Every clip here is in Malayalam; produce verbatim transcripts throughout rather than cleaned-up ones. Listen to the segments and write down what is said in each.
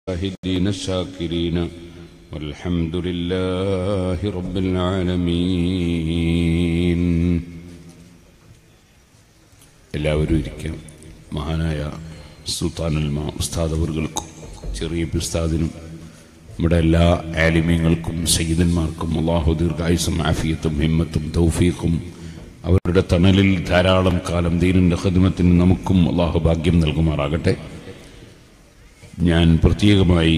الشاهدين الشاكرين والحمد لله رب العالمين. എല്ലാവരും ഇരിക്കാം. മഹാനായ സുൽത്താനുൽ മാ ഉസ്താദ് അവർകൾക്കും ചെറിയ ഉസ്താദിനും നമ്മുടെ എല്ലാ ആലിമീങ്ങൾക്കും സയ്യിദന്മാർക്കും അല്ലാഹു ദീർഘായുസ്സും ആഫിയത്തും ഹിമ്മത്തും തൗഫീഖും അവരുടെ തണലിൽ ധാരാളം കാലം ദീനിന്റെ ഖിദ്മത്തിന് നമുക്കും അല്ലാഹു ഭാഗ്യം നൽകുമാറാകട്ടെ. ഞാൻ പ്രത്യേകമായി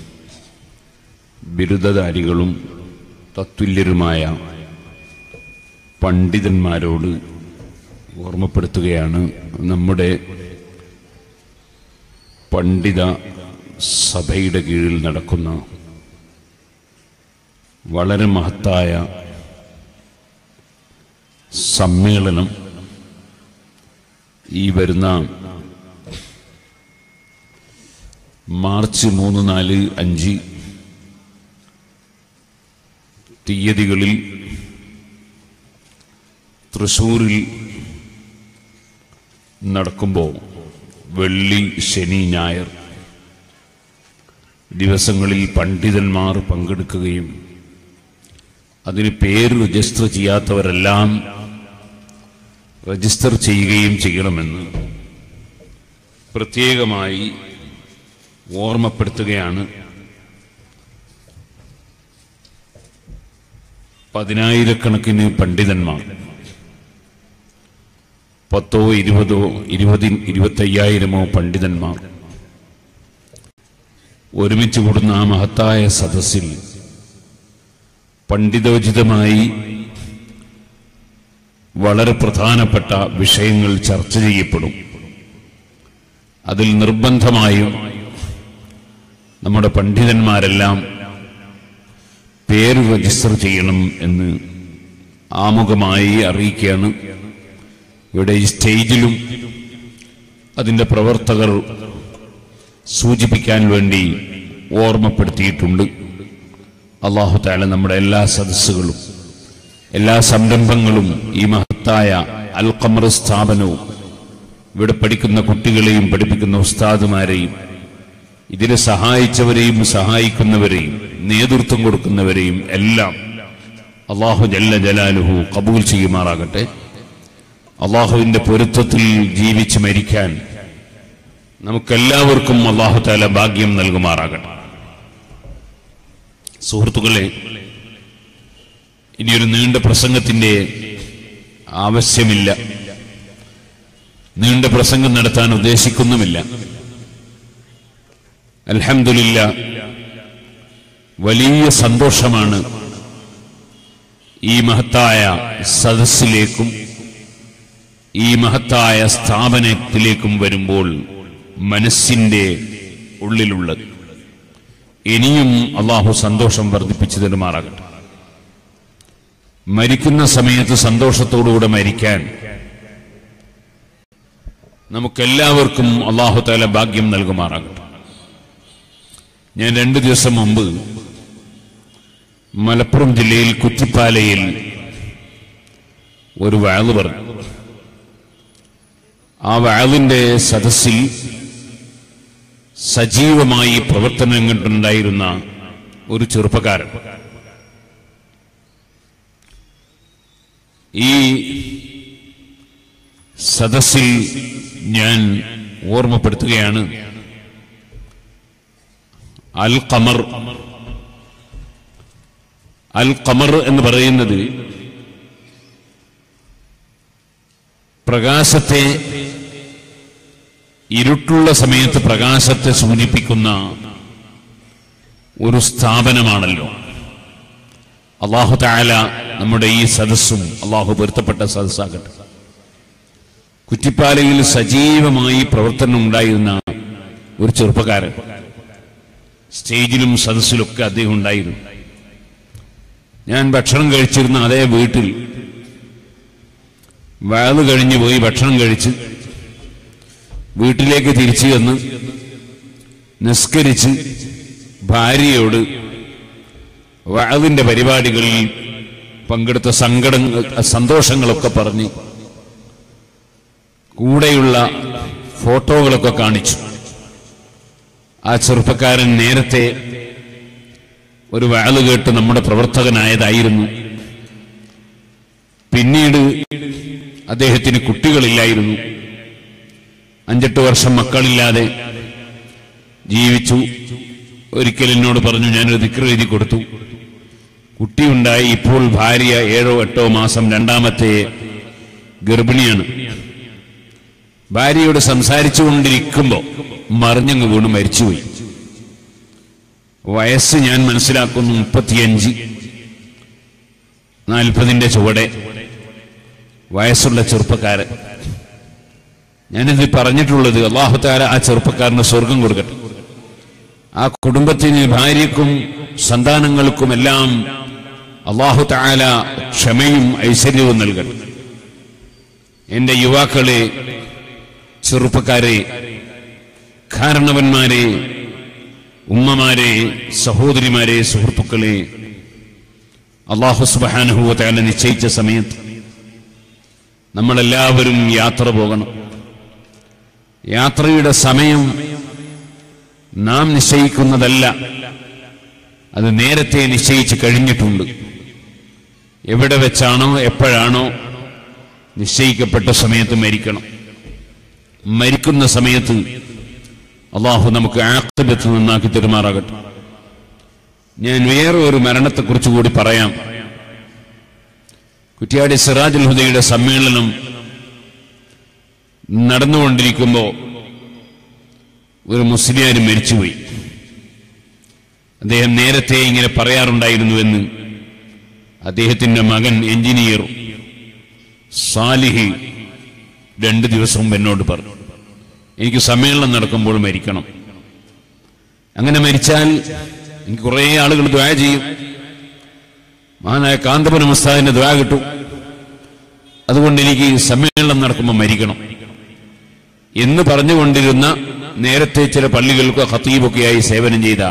ബിരുദധാരികളും തത്തുല്യരുമായ പണ്ഡിതന്മാരോട് ഓർമ്മപ്പെടുത്തുകയാണ്. നമ്മുടെ പണ്ഡിത സഭയുടെ കീഴിൽ നടക്കുന്ന വളരെ മഹത്തായ സമ്മേളനം ഈ വരുന്ന മാർച്ച് മൂന്ന് നാല് അഞ്ച് തീയതികളിൽ തൃശ്ശൂരിൽ നടക്കുമ്പോൾ വെള്ളി, ശനി, ഞായർ ദിവസങ്ങളിൽ പണ്ഡിതന്മാർ പങ്കെടുക്കുകയും അതിന് പേര് രജിസ്റ്റർ ചെയ്യാത്തവരെല്ലാം രജിസ്റ്റർ ചെയ്യുകയും ചെയ്യണമെന്ന് പ്രത്യേകമായി ഓർമ്മപ്പെടുത്തുകയാണ്. പതിനായിരക്കണക്കിന് പണ്ഡിതന്മാർ, പത്തോ ഇരുപതോ ഇരുപതി ഇരുപത്തയ്യായിരമോ പണ്ഡിതന്മാർ ഒരുമിച്ച് കൂടുന്ന ആ മഹത്തായ സദസ്സിൽ പണ്ഡിതോചിതമായി വളരെ പ്രധാനപ്പെട്ട വിഷയങ്ങൾ ചർച്ച ചെയ്യപ്പെടും. അതിൽ നിർബന്ധമായും നമ്മുടെ പണ്ഡിതന്മാരെല്ലാം പേര് രജിസ്റ്റർ ചെയ്യണം എന്ന് ആമുഖമായി അറിയിക്കുകയാണ്. ഇവിടെ ഈ സ്റ്റേജിലും അതിൻ്റെ പ്രവർത്തകർ സൂചിപ്പിക്കാൻ വേണ്ടി ഓർമ്മപ്പെടുത്തിയിട്ടുണ്ട്. അല്ലാഹു തആല നമ്മുടെ എല്ലാ സദസ്സുകളും എല്ലാ സംരംഭങ്ങളും ഈ മഹത്തായ അൽ ഖമർ സ്ഥാപനവും ഇവിടെ പഠിക്കുന്ന കുട്ടികളെയും പഠിപ്പിക്കുന്ന ഉസ്താദുമാരെയും ഇതിനെ സഹായിച്ചവരെയും സഹായിക്കുന്നവരെയും നേതൃത്വം കൊടുക്കുന്നവരെയും എല്ലാം അല്ലാഹു ജല്ല ജലാലുഹു ഖബൂൽ ചെയ്യുമാറാകട്ടെ. അല്ലാഹുവിന്റെ പൊരുത്തത്തിൽ ജീവിച്ച് മരിക്കാൻ നമുക്കെല്ലാവർക്കും അല്ലാഹു തആല ഭാഗ്യം നൽകുമാറാകട്ടെ. സുഹൃത്തുക്കളെ, ഇനിയൊരു നീണ്ട പ്രസംഗത്തിന്റെ ആവശ്യമില്ല. നീണ്ട പ്രസംഗം നടത്താൻ ഉദ്ദേശിക്കുന്നുമില്ല. അൽഹംദുലില്ലാഹ്, വലിയ സന്തോഷമാണ് ഈ മഹത്തായ സദസ്സിലേക്കും ഈ മഹത്തായ സ്ഥാപനത്തിലേക്കും വരുമ്പോൾ മനസ്സിന്റെ ഉള്ളിലുള്ളത്. ഇനിയും അല്ലാഹു സന്തോഷം വർദ്ധിപ്പിച്ചു തരുമാറാകട്ടെ. മരിക്കുന്ന സമയത്ത് സന്തോഷത്തോടുകൂടെ മരിക്കാൻ നമുക്കെല്ലാവർക്കും അല്ലാഹു തആല ഭാഗ്യം നൽകുമാറാകട്ടെ. ഞാൻ രണ്ടു ദിവസം മുമ്പ് മലപ്പുറം ജില്ലയിൽ കുറ്റിപ്പാലയിൽ ഒരു വഅദ് പറഞ്ഞു. ആ വഅദിന്റെ സദസ്സിൽ സജീവമായി പ്രവർത്തനം കണ്ടുണ്ടായിരുന്ന ഒരു ചെറുപ്പക്കാരൻ ഈ സദസ്സിൽ ഞാൻ ഓർമ്മപ്പെടുത്തുകയാണ്. അൽ ഖമർ അൽ ഖമർ എന്ന് പറയുന്നത് പ്രകാശത്തെ, ഇരുട്ടുള്ള സമയത്ത് പ്രകാശത്തെ സൂചിപ്പിക്കുന്ന ഒരു സ്ഥാപനമാണല്ലോ. അല്ലാഹു തആല നമ്മുടെ ഈ സദസ്സും അല്ലാഹു പൊരുത്തപ്പെട്ട സദസ്സാകട്ടെ. കുറ്റിപ്പാലയിൽ സജീവമായി പ്രവർത്തനം ഉണ്ടായിരുന്ന ഒരു ചെറുപ്പക്കാരൻ, സ്റ്റേജിലും സദസ്സിലൊക്കെ അദ്ദേഹം ഉണ്ടായിരുന്നു. ഞാൻ ഭക്ഷണം കഴിച്ചിരുന്ന അതേ വീട്ടിൽ വഅദ് കഴിഞ്ഞു പോയി ഭക്ഷണം കഴിച്ച് വീട്ടിലേക്ക് തിരിച്ചു വന്ന് നിസ്കരിച്ച് ഭാര്യയോട് വഅദിന്റെ പരിപാടികളിൽ പങ്കെടുത്ത സങ്കടങ്ങൾ സന്തോഷങ്ങളൊക്കെ പറഞ്ഞ് കൂടെയുള്ള ഫോട്ടോകളൊക്കെ കാണിച്ചു. ആ ചെറുപ്പക്കാരൻ നേരത്തെ ഒരു വഅള് കേട്ട് നമ്മുടെ പ്രവർത്തകനായതായിരുന്നു. പിന്നീട് അദ്ദേഹത്തിന് കുട്ടികളില്ലായിരുന്നു. അഞ്ചെട്ട് വർഷം മക്കളില്ലാതെ ജീവിച്ചു. ഒരിക്കൽ എന്നോട് പറഞ്ഞു, ഞാനൊരു ദിക്ർ എഴുതി കൊടുത്തു. കുട്ടിയുണ്ടായി. ഇപ്പോൾ ഭാര്യ ഏഴോ എട്ടോ മാസം രണ്ടാമത്തെ ഗർഭിണിയാണ്. ഭാര്യയോട് സംസാരിച്ചു കൊണ്ടിരിക്കുമ്പോൾ മറിഞ്ഞങ്ങ് വീണ് മരിച്ചുപോയി. വയസ്സ് ഞാൻ മനസ്സിലാക്കുന്നു മുപ്പത്തിയഞ്ച്, നാൽപ്പതിന്റെ ചുവടെ വയസ്സുള്ള ചെറുപ്പക്കാരൻ. ഞാനിത് പറഞ്ഞിട്ടുള്ളത് അല്ലാഹു തആല ആ ചെറുപ്പക്കാരന് സ്വർഗം കൊടുക്കട്ടെ. ആ കുടുംബത്തിന്, ഭാര്യക്കും സന്താനങ്ങൾക്കുമെല്ലാം അല്ലാഹു തആല ക്ഷമയും ഐശ്വര്യവും നൽകട്ടെ. എന്റെ യുവാക്കളെ, ചെറുപ്പക്കാരെ, കാരണവന്മാരെ, ഉമ്മമാരെ, സഹോദരിമാരെ, സുഹൃത്തുക്കളെ, അല്ലാഹു സുബ്ഹാനഹു വ തആല നിശ്ചയിച്ച സമയത്ത് നമ്മളെല്ലാവരും യാത്ര പോകണം. യാത്രയുടെ സമയം നാം നിശ്ചയിക്കുന്നതല്ല, അത് നേരത്തെ നിശ്ചയിച്ച് കഴിഞ്ഞിട്ടുണ്ട്. എവിടെ വെച്ചാണോ എപ്പോഴാണോ നിശ്ചയിക്കപ്പെട്ട സമയത്ത് മരിക്കണം. മരിക്കുന്ന സമയത്ത് അല്ലാഹു നമുക്ക് ആഖിബത്ത് നന്നാക്കി തെരുമാറാകട്ടെ. ഞാൻ വേറെ ഒരു മരണത്തെക്കുറിച്ച് കൂടി പറയാം. കുറ്റ്യാടി സിറാജുൽ ഹുദയുടെ സമ്മേളനം നടന്നുകൊണ്ടിരിക്കുമ്പോൾ ഒരു മുസ്ലിയാർ മരിച്ചുപോയി. അദ്ദേഹം നേരത്തെ ഇങ്ങനെ പറയാറുണ്ടായിരുന്നുവെന്ന് അദ്ദേഹത്തിന്റെ മകൻ എഞ്ചിനീയർ സാലിഹ് രണ്ട് ദിവസം മുമ്പ് എന്നോട് പറഞ്ഞു, എനിക്ക് സമ്മേളനം നടക്കുമ്പോൾ മരിക്കണം. അങ്ങനെ മരിച്ചാൽ എനിക്ക് കുറേ ആളുകൾ ദുആ ചെയ്യും, മഹാനായ കാന്തപുരം ഉസ്താദിന്റെ ദുആ കിട്ടും. അതുകൊണ്ട് എനിക്ക് സമ്മേളനം നടക്കുമ്പോൾ മരിക്കണം എന്ന് പറഞ്ഞുകൊണ്ടിരുന്ന, നേരത്തെ ചില പള്ളികൾക്ക് ഖതീബൊക്കെയായി സേവനം ചെയ്ത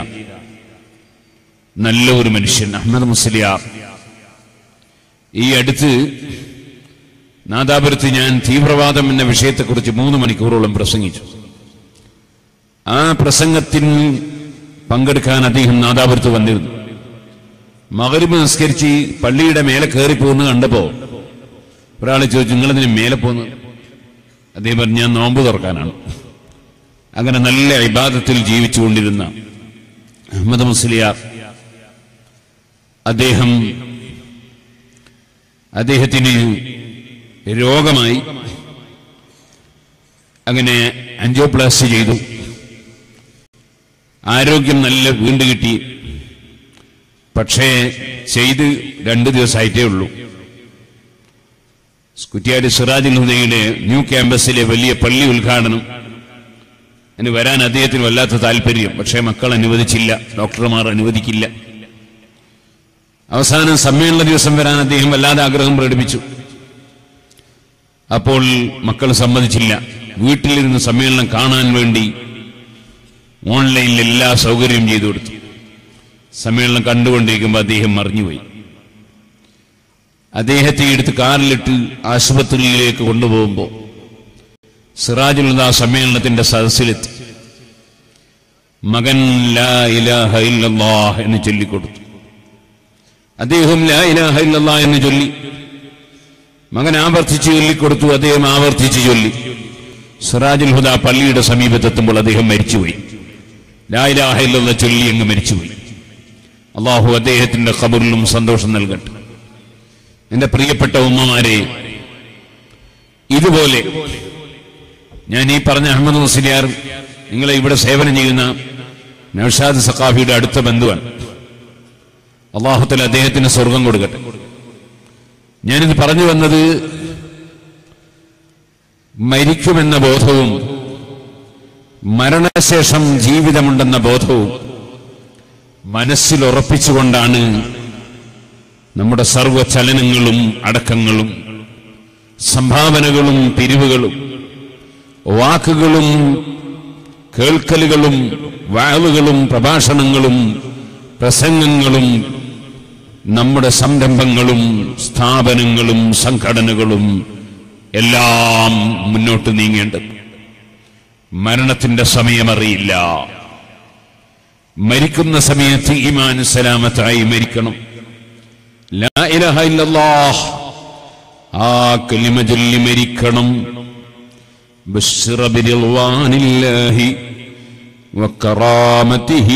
നല്ല ഒരു മനുഷ്യൻ അഹ്മദ് മുസ്ലിയാർ. ഈ അടുത്ത് നാദാപുരത്ത് ഞാൻ തീവ്രവാദം എന്ന വിഷയത്തെക്കുറിച്ച് മൂന്ന് മണിക്കൂറോളം പ്രസംഗിച്ചു. ആ പ്രസംഗത്തിന് പങ്കെടുക്കാൻ അദ്ദേഹം നാദാപുരത്ത് വന്നിരുന്നു. മഗ്‌രിബ് നിസ്കരിച്ച് പള്ളിയുടെ മേലെ കയറി പോകുന്നത് കണ്ടപ്പോ ഒരാൾ ചോദിച്ചു, നിങ്ങളതിന് മേലെ പോകുന്നത്? അദ്ദേഹം പറഞ്ഞു, ഞാൻ നോമ്പ് തുറക്കാനാണ്. അങ്ങനെ നല്ല ഇബാദത്തിൽ ജീവിച്ചുകൊണ്ടിരുന്ന അഹ്മദ് മുസ്ലിയാർ, അദ്ദേഹം അദ്ദേഹത്തിന് രോഗമായി. അങ്ങനെ ആൻജിയോപ്ലാസ്റ്റി ചെയ്തു. ആരോഗ്യം നല്ല വീണ്ടും കിട്ടി. പക്ഷേ ചെയ്ത് രണ്ട് ദിവസമായിട്ടേ ഉള്ളൂ. കുറ്റ്യാടി സിറാജുൽ ഹുദയുടെ ന്യൂ ക്യാമ്പസിലെ വലിയ പള്ളി ഉദ്ഘാടനം, അതിന് വരാൻ അദ്ദേഹത്തിന് വല്ലാത്ത താല്പര്യം. പക്ഷേ മക്കൾ അനുവദിച്ചില്ല, ഡോക്ടർമാർ അനുവദിക്കില്ല. അവസാനം സമ്മേളന ദിവസം വരാൻ അദ്ദേഹം വല്ലാതെ ആഗ്രഹം പ്രകടിപ്പിച്ചു. അപ്പോൾ മക്കൾ സമ്മതിച്ചില്ല. വീട്ടിലിരുന്ന് സമ്മേളനം കാണാൻ വേണ്ടി ഓൺലൈനിൽ എല്ലാ സൗകര്യവും ചെയ്തു കൊടുത്തു. സമ്മേളനം കണ്ടുകൊണ്ടിരിക്കുമ്പോൾ അദ്ദേഹം മറിഞ്ഞുപോയി. അദ്ദേഹത്തെ എടുത്ത് കാറിലിട്ട് ആശുപത്രിയിലേക്ക് കൊണ്ടുപോകുമ്പോൾ സിറാജുൽ ഹുദ സമ്മേളനത്തിന്റെ സദസ്സിലെത്തി. മകൻ ലാ ഇലാഹ ഇല്ലല്ലാഹ് എന്ന് ചൊല്ലിക്കൊടുത്തു. അദ്ദേഹം ലാ ഇലാഹ ഇല്ലല്ലാഹ് എന്ന് ചൊല്ലി. മകൻ ആവർത്തിച്ച് ചൊല്ലിക്കൊടുത്തു, അദ്ദേഹം ആവർത്തിച്ച് ചൊല്ലി. സിറാജുൽ ഹുദ പള്ളിയുടെ സമീപത്തെത്തുമ്പോൾ അദ്ദേഹം മരിച്ചുപോയി. ലാ ഇലാഹ ഇല്ലല്ലാഹ് ചൊല്ലി അങ്ങ് മരിച്ചുപോയി. അല്ലാഹു അദ്ദേഹത്തിന്റെ ഖബറിലും സന്തോഷം നൽകട്ടെ. എന്റെ പ്രിയപ്പെട്ട ഉമ്മമാരെ, ഇതുപോലെ ഞാൻ ഈ പറഞ്ഞ അഹ്മദ് മുസ്ലിയാർ നിങ്ങളെ ഇവിടെ സേവനം ചെയ്യുന്ന നൗഷാദ് സഖാഫിയുടെ അടുത്ത ബന്ധുവാണ്. അല്ലാഹു തആല അദ്ദേഹത്തിന് സ്വർഗം കൊടുക്കട്ടെ. ഞാനിത് പറഞ്ഞു വന്നത്, മരിക്കുമെന്ന ബോധവും മരണശേഷം ജീവിതമുണ്ടെന്ന ബോധവും മനസ്സിൽ ഉറപ്പിച്ചുകൊണ്ടാണ് നമ്മുടെ സർവ്വചലനങ്ങളും അടക്കങ്ങളും സംഭാവനകളും പിരിവുകളും വാക്കുകളും കേൾക്കലുകളും വാളുകളും പ്രഭാഷണങ്ങളും പ്രസംഗങ്ങളും നമ്മുടെ സംരംഭങ്ങളും സ്ഥാപനങ്ങളും സംഘടനകളും എല്ലാം മുന്നോട്ട് നീങ്ങേണ്ടത്. മരണത്തിന്റെ സമയമറിയില്ല. മരിക്കുന്ന സമയത്ത് ഈമാൻ സലാമത്തായി മരിക്കണം. ലാ ഇലാഹ ഇല്ലല്ലാഹ് ആ കലിമ ചൊല്ലി മരിക്കണം. ബശ്റ ബിറിദ്വാനില്ലാഹി വകറാമതിഹി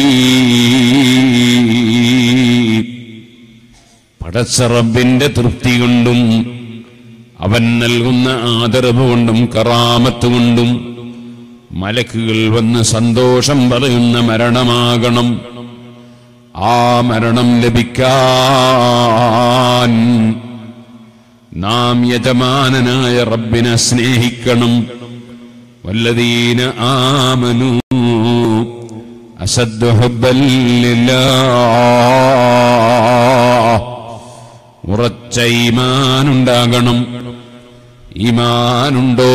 പടച്ച റബ്ബിന്റെ തൃപ്തി കൊണ്ടും അവൻ നൽകുന്ന ആദരവ് കൊണ്ടും കറാമത്ത് കൊണ്ടും മലക്കുകൾ വന്ന് സന്തോഷം പറയുന്ന മരണമാകണം. ആ മരണം ലഭിക്കാൻ നാം യജമാനനായ റബ്ബിനെ സ്നേഹിക്കണം. വല്ലദീന ആമനൂ അസദ്ദു ഹുബ്ബൻ ലില്ലാഹ് ഉറച്ച ഈമാനുണ്ടാകണം. ഈമാനുണ്ടോ?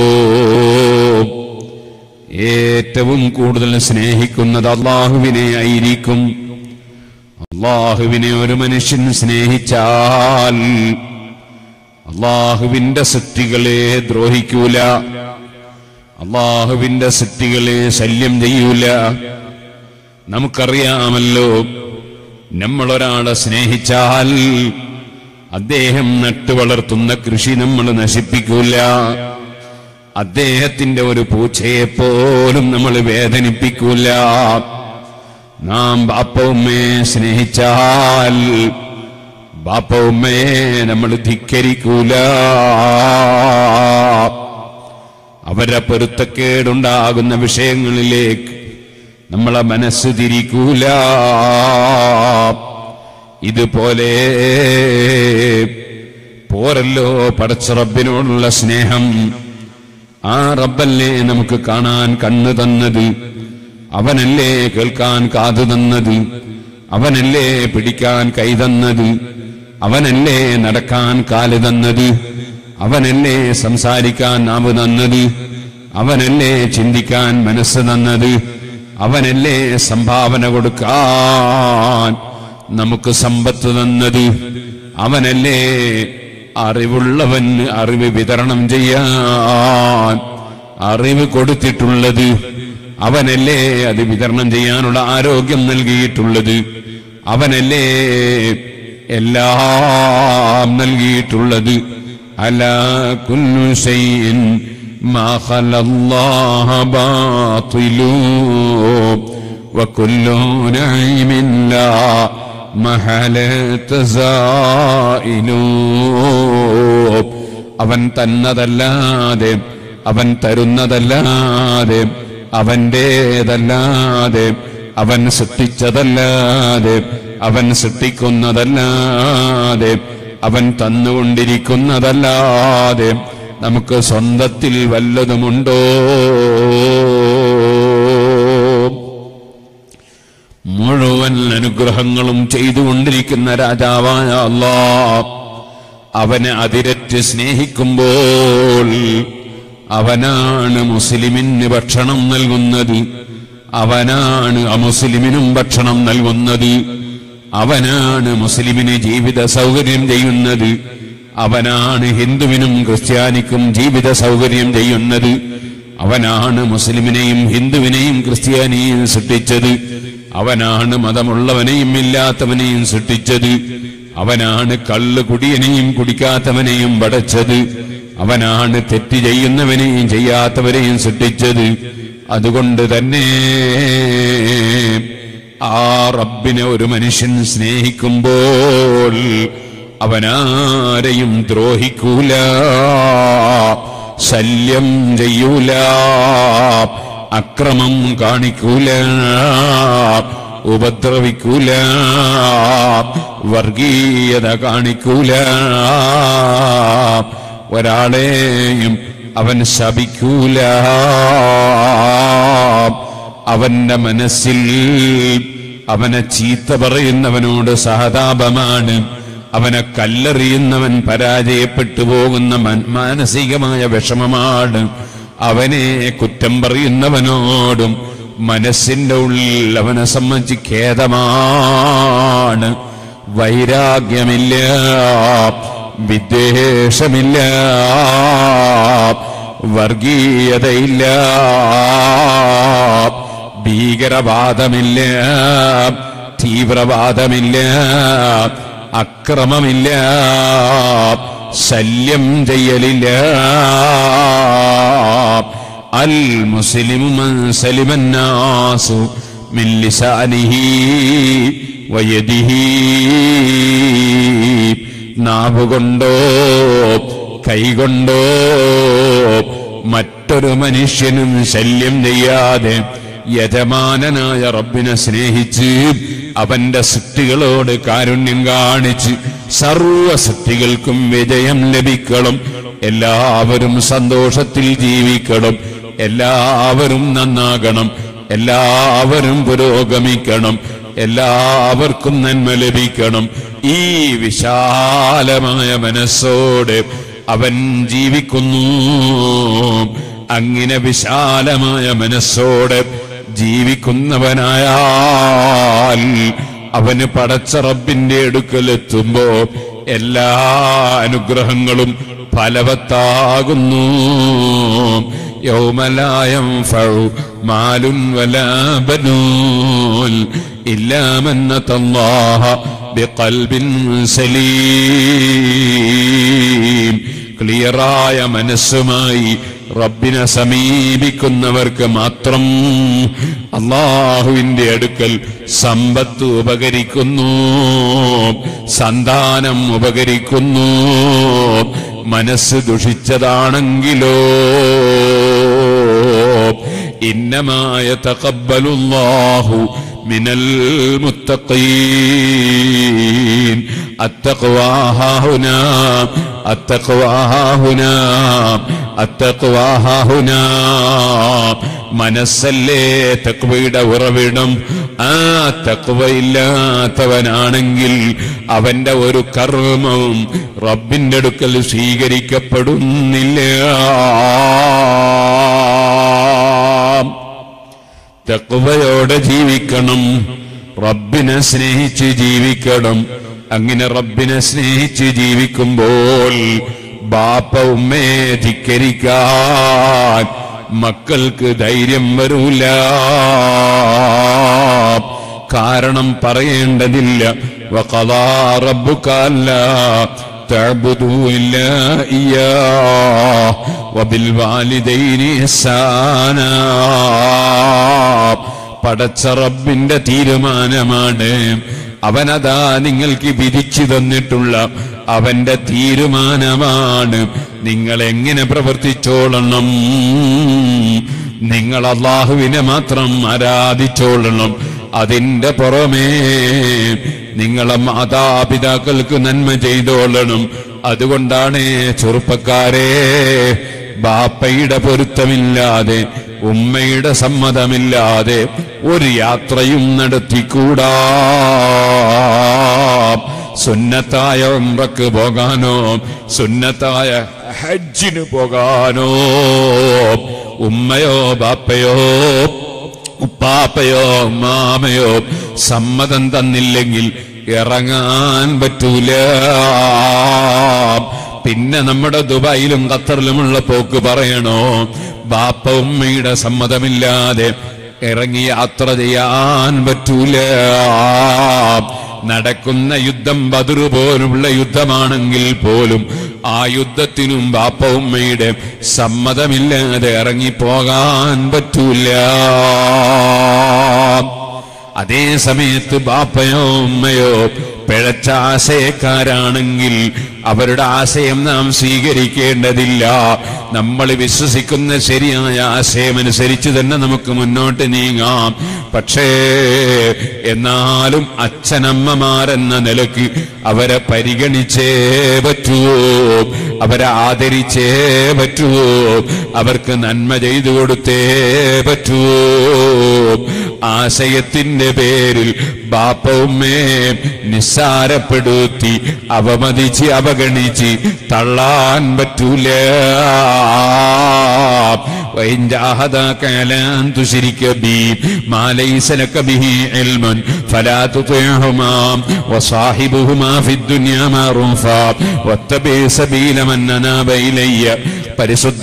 ഏറ്റവും കൂടുതൽ സ്നേഹിക്കുന്നത് അല്ലാഹുവിനെ ആയിരിക്കും. അല്ലാഹുവിനെ ഒരു മനുഷ്യൻ സ്നേഹിച്ചാൽ അല്ലാഹുവിന്റെ സൃഷ്ടികളെ ദ്രോഹിക്കൂല, അല്ലാഹുവിന്റെ സൃഷ്ടികളെ ശല്യം ചെയ്യൂല. നമുക്കറിയാമല്ലോ, നമ്മളൊരാളെ സ്നേഹിച്ചാൽ അദ്ദേഹം നട്ടുവളർത്തുന്ന കൃഷി നമ്മൾ നശിപ്പിക്കൂല. അദ്ദേഹത്തിന്റെ ഒരു പൂച്ചയെ പോലും നമ്മൾ വേദനിപ്പിക്കൂല. നാം ബാപ്പ ഉമ്മയെ സ്നേഹിച്ചാൽ ബാപ്പ ഉമ്മയെ നമ്മൾ ധിക്കരിക്കൂല. അവരെ പൊരുത്തക്കേടുണ്ടാകുന്ന വിഷയങ്ങളിലേക്ക് നമ്മളെ മനസ്സ് തിരിക്കൂല. ഇതുപോലെ പോരല്ലോ പടച്ച റബ്ബിനോടുള്ള സ്നേഹം. ആ റബ്ബല്ലേ നമുക്ക് കാണാൻ കണ്ണ് തന്നത്, അവനല്ലേ കേൾക്കാൻ കാത് തന്നത്, അവനല്ലേ പിടിക്കാൻ കൈ തന്നത്, അവനല്ലേ നടക്കാൻ കാല് തന്നത്, അവനല്ലേ സംസാരിക്കാൻ നാവ് തന്നത്, അവനല്ലേ ചിന്തിക്കാൻ മനസ്സ് തന്നത്, അവനല്ലേ സംഭാവന കൊടുക്കാൻ നമുക്ക് സമ്പത്ത് തന്നത്, അവനല്ലേ അറിവുള്ളവന് അറിവ് വിതരണം ചെയ്യാൻ അറിവ് കൊടുത്തിട്ടുള്ളത്, അവനല്ലേ അത് വിതരണം ചെയ്യാനുള്ള ആരോഗ്യം നൽകിയിട്ടുള്ളത്, അവനല്ലേ എല്ലാം നൽകിയിട്ടുള്ളത്. അലാ കുല്ലു ശൈഇൻ മാ ഖലല്ലാഹ ബാതിലു വകുല്ലു നഈമിൻ ലാ മഹലത സായിലു. അവൻ തന്നതല്ലാതെ, അവൻ തരുന്നതല്ലാതെ, അവന്റേതല്ലാതെ, അവൻ സൃഷ്ടിച്ചതല്ലാതെ, അവൻ സൃഷ്ടിക്കുന്നതല്ലാതെ, അവൻ തന്നുകൊണ്ടിരിക്കുന്നതല്ലാതെ നമുക്ക് സ്വന്തത്തിൽ വല്ലതുമുണ്ടോ? മുഴുവൻ അനുഗ്രഹങ്ങളും ചെയ്തുകൊണ്ടിരിക്കുന്ന രാജാവായ അല്ലാഹ് അവനെ അതിരറ്റ് സ്നേഹിക്കുമ്പോൾ അവനാണ് മുസ്ലിമിന് ഭക്ഷണം നൽകുന്നത്, അവനാണ് അമുസ്ലിമിനും ഭക്ഷണം നൽകുന്നത്, അവനാണ് മുസ്ലിമിന് ജീവിത സൗകര്യം ചെയ്യുന്നത്, അവനാണ് ഹിന്ദുവിനും ക്രിസ്ത്യാനിക്കും ജീവിത സൗകര്യം ചെയ്യുന്നത്, അവനാണ് മുസ്ലിമിനെയും ഹിന്ദുവിനെയും ക്രിസ്ത്യാനിയെയും സൃഷ്ടിച്ചത്, അവനാണ് മതമുള്ളവനെയും ഇല്ലാത്തവനെയും സൃഷ്ടിച്ചത്, അവനാണ് കള്ള് കുടിയനെയും കുടിക്കാത്തവനെയും പടച്ചത്, അവനാണ് തെറ്റ് ചെയ്യുന്നവനെയും ചെയ്യാത്തവരെയും സൃഷ്ടിച്ചത്. അതുകൊണ്ട് തന്നെ ആ റബ്ബിനെ ഒരു മനുഷ്യൻ സ്നേഹിക്കുമ്പോൾ അവനാരെയും ദ്രോഹിക്കൂല, ശല്യം ചെയ്യൂല, അക്രമം കാണിക്കൂല, ഉപദ്രവിക്കൂല, വർഗീയത കാണിക്കൂല, ഒരാളെയും അവൻ ശപിക്കൂല. അവന്റെ മനസ്സിൽ അവനെ ചീത്ത പറയുന്നവനോട് സഹതാപമാണ്, അവനെ കല്ലെറിയുന്നവൻ പരാജയപ്പെട്ടു പോകുന്ന മാനസികമായ വിഷമമാണ്, അവനെ കുറ്റം പറയുന്നവനോടും മനസ്സിന്റെ ഉള്ളിൽ അവനെ സംബന്ധിച്ച് ഖേദമാണ്. വൈരാഗ്യമില്ല, വിദ്വേഷമില്ല, വർഗീയതയില്ല, ഭീകരവാദമില്ല, തീവ്രവാദമില്ല, അക്രമമില്ല, ശല്യം ചെയ്യലില്ല. അൽ മുസ്ലിമു മൻ സലിമന്നാസു മിൻ ലിസാനിഹി വയദിഹി. നാവുകൊണ്ടോ കൈകൊണ്ടോ മറ്റൊരു മനുഷ്യനും ശല്യം ചെയ്യാതെ യജമാനനായ റബ്ബിനെ സ്നേഹിച്ച് അവന്റെ സൃഷ്ടികളോട് കാരുണ്യം കാണിച്ച് സർവ സൃഷ്ടികൾക്കും വിജയം ലഭിക്കണം, എല്ലാവരും സന്തോഷത്തിൽ ജീവിക്കണം, എല്ലാവരും നന്നാകണം, എല്ലാവരും പുരോഗമിക്കണം, എല്ലാവർക്കും നന്മ ലഭിക്കണം. ഈ വിശാലമായ മനസ്സോടെ അവൻ ജീവിക്കുന്നു. അങ്ങനെ വിശാലമായ മനസ്സോടെ ജീവിക്കുന്നവനായാൽ അവന് പടച്ച റബ്ബിന്റെ അടുക്കലെത്തുമ്പോ എല്ലാ അനുഗ്രഹങ്ങളും ഫലവത്താകുന്നു. യൗമലാ യൻഫഉ മാലുൻ വലാ ബനൂൻ ഇല്ലാ മൻ അത്തല്ലാഹ ബിഖൽബിൻ സലീം. ക്ലിയറായ മനസ്സുമായി റബ്ബിനെ സമീപിക്കുന്നവർക്ക് മാത്രം അല്ലാഹുവിന്റെ അടുക്കൽ സമ്പത്ത് ഉപകരിക്കുന്നു, സന്താനം ഉപകരിക്കുന്നു. മനസ്സ് ദുഷിച്ചതാണെങ്കിലോ ഇന്നമാ യതഖബ്ബലുല്ലാഹു മിനൽ മുത്തഖീൻ. അത്തഖ്വാ ഹാഹുനാ, അത്തഖ്വാ ഹാഹുനാ, അത്തഖ്വാ ഹാഹുനാ. മനസ്സല്ലേ തഖ്വയുടെ ഉറവിടം. ആ തഖ്വ ഇല്ലാത്തവനാണെങ്കിൽ അവന്റെ ഒരു കർമ്മവും റബ്ബിന്റെ അടുക്കൽ സ്വീകരിക്കപ്പെടുന്നില്ല. തഖ്വയോടെ ജീവിക്കണം, റബ്ബിനെ സ്നേഹിച്ച് ജീവിക്കണം. അങ്ങനെ റബ്ബിനെ സ്നേഹിച്ച് ജീവിക്കുമ്പോൾ ബാപ്പ ഉമ്മയെ ധിക്കരിക്കാൻ മക്കൾക്ക് ധൈര്യം വരൂല. കാരണം പറയേണ്ടതില്ല. വഖദാ റബ്ബുക അല്ലാ തഅ്ബുദൂ ഇല്ലാ ഇയ്യാഹ് വബിൽ വാലിദൈനി ഇഹ്സാനാ. പടച്ച റബ്ബിന്റെ തീരുമാനമാണ്. അവനതാ നിങ്ങൾക്ക് വിധിച്ചു തന്നിട്ടുള്ള അവന്റെ തീരുമാനമാണ്. നിങ്ങൾ എങ്ങനെ പ്രവർത്തിച്ചോളണം? നിങ്ങൾ അല്ലാഹുവിനെ മാത്രം ആരാധിച്ചോളണം. അതിന്റെ പുറമേ നിങ്ങളെ മാതാപിതാക്കൾക്ക് നന്മ ചെയ്തോളണം. അതുകൊണ്ടാണ് ചെറുപ്പക്കാരെ, ബാപ്പയുടെ പൊരുത്തമില്ലാതെ ഉമ്മയുടെ സമ്മതമില്ലാതെ ഒരു യാത്രയും നടത്തിക്കൂടാ. സുന്നത്തായ ഉംറക്ക് പോകാനോ സുന്നത്തായ ഹജ്ജിന് പോകാനോ ഉമ്മയോ ബാപ്പയോ ഉപ്പാപ്പയോ ഉമ്മാമയോ സമ്മതം തന്നില്ലെങ്കിൽ ഇറങ്ങാൻ പറ്റൂല. പിന്നെ നമ്മുടെ ദുബായിലും ഖത്തറിലുമുള്ള പോക്ക് പറയണോ? ബാപ്പ ഉമ്മയുടെ സമ്മതമില്ലാതെ ഇറങ്ങി യാത്ര ചെയ്യാൻ പറ്റൂല. നടക്കുന്ന യുദ്ധം ബദർ പോലുള്ള യുദ്ധമാണെങ്കിൽ പോലും ആ യുദ്ധത്തിനും ബാപ്പ ഉമ്മയുടെ സമ്മതമില്ലാതെ ഇറങ്ങിപ്പോകാൻ പറ്റൂല. അതേ സമയത്ത് ബാപ്പയോ ഉമ്മയോ പിഴച്ച ആശയക്കാരാണെങ്കിൽ അവരുടെ ആശയം നാം സ്വീകരിക്കേണ്ടതില്ല. നമ്മൾ വിശ്വസിക്കുന്ന ശരിയായ ആശയമനുസരിച്ച് തന്നെ നമുക്ക് മുന്നോട്ട് നീങ്ങാം. പക്ഷേ എന്നാലും അച്ഛനമ്മമാരെന്ന നിലയ്ക്ക് അവരെ പരിഗണിച്ചേ പറ്റൂ, അവരെ ആദരിച്ചേ പറ്റൂ, അവർക്ക് നന്മ ചെയ്തു കൊടുത്തേ പറ്റൂ. ആശയത്തിന്റെ പേരിൽ ബാപ്പ ഉമ്മയെ നിസ്സാരപ്പെടുത്തി അവമതിച്ച് അവഗണിച്ച് തള്ളാൻ പറ്റൂല. وإن جاهداك على أن تشرك بي ما ليس لك به علم فلا تطعهما وصاحبهما في الدنيا معروفا واتبع سبيل من أناب إلي. പരിശുദ്ധ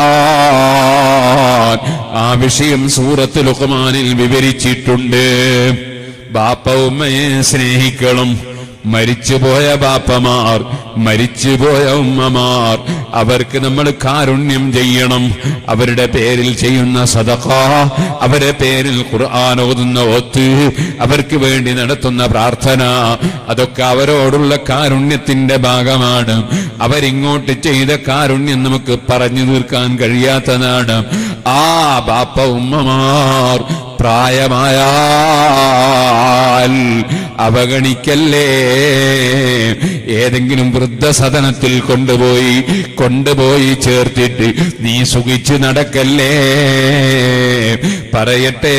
ഖുർആൻ ആ വിഷയം സൂറത്ത് ലുഖ്മാനിൽ വിവരിച്ചിട്ടുണ്ട്. ബാപ്പ ഉമ്മയെ സ്നേഹിക്കണം. മരിച്ചുപോയ ബാപ്പമാർ, മരിച്ചുപോയ ഉമ്മമാർ, അവർക്ക് നമ്മൾ കാരുണ്യം ചെയ്യണം. അവരുടെ പേരിൽ ചെയ്യുന്ന സദഖ, അവരുടെ പേരിൽ ഖുർആൻ ഓതുന്ന ഓത്ത്, അവർക്ക് വേണ്ടി നടത്തുന്ന പ്രാർത്ഥന, അതൊക്കെ അവരോടുള്ള കാരുണ്യത്തിന്റെ ഭാഗമാണ്. അവരിങ്ങോട്ട് ചെയ്ത കാരുണ്യം നമുക്ക് പറഞ്ഞു തീർക്കാൻ കഴിയാത്തതാണ്. ആ ബാപ്പ ഉമ്മമാർ പ്രായമായാൽ അവഗണിക്കല്ലേ. ഏതെങ്കിലും വൃദ്ധസദനത്തിൽ കൊണ്ടുപോയി കൊണ്ടുപോയി ചേർത്തിട്ട് നീ സുഖിച്ച് നടക്കല്ലേ. പറയട്ടെ,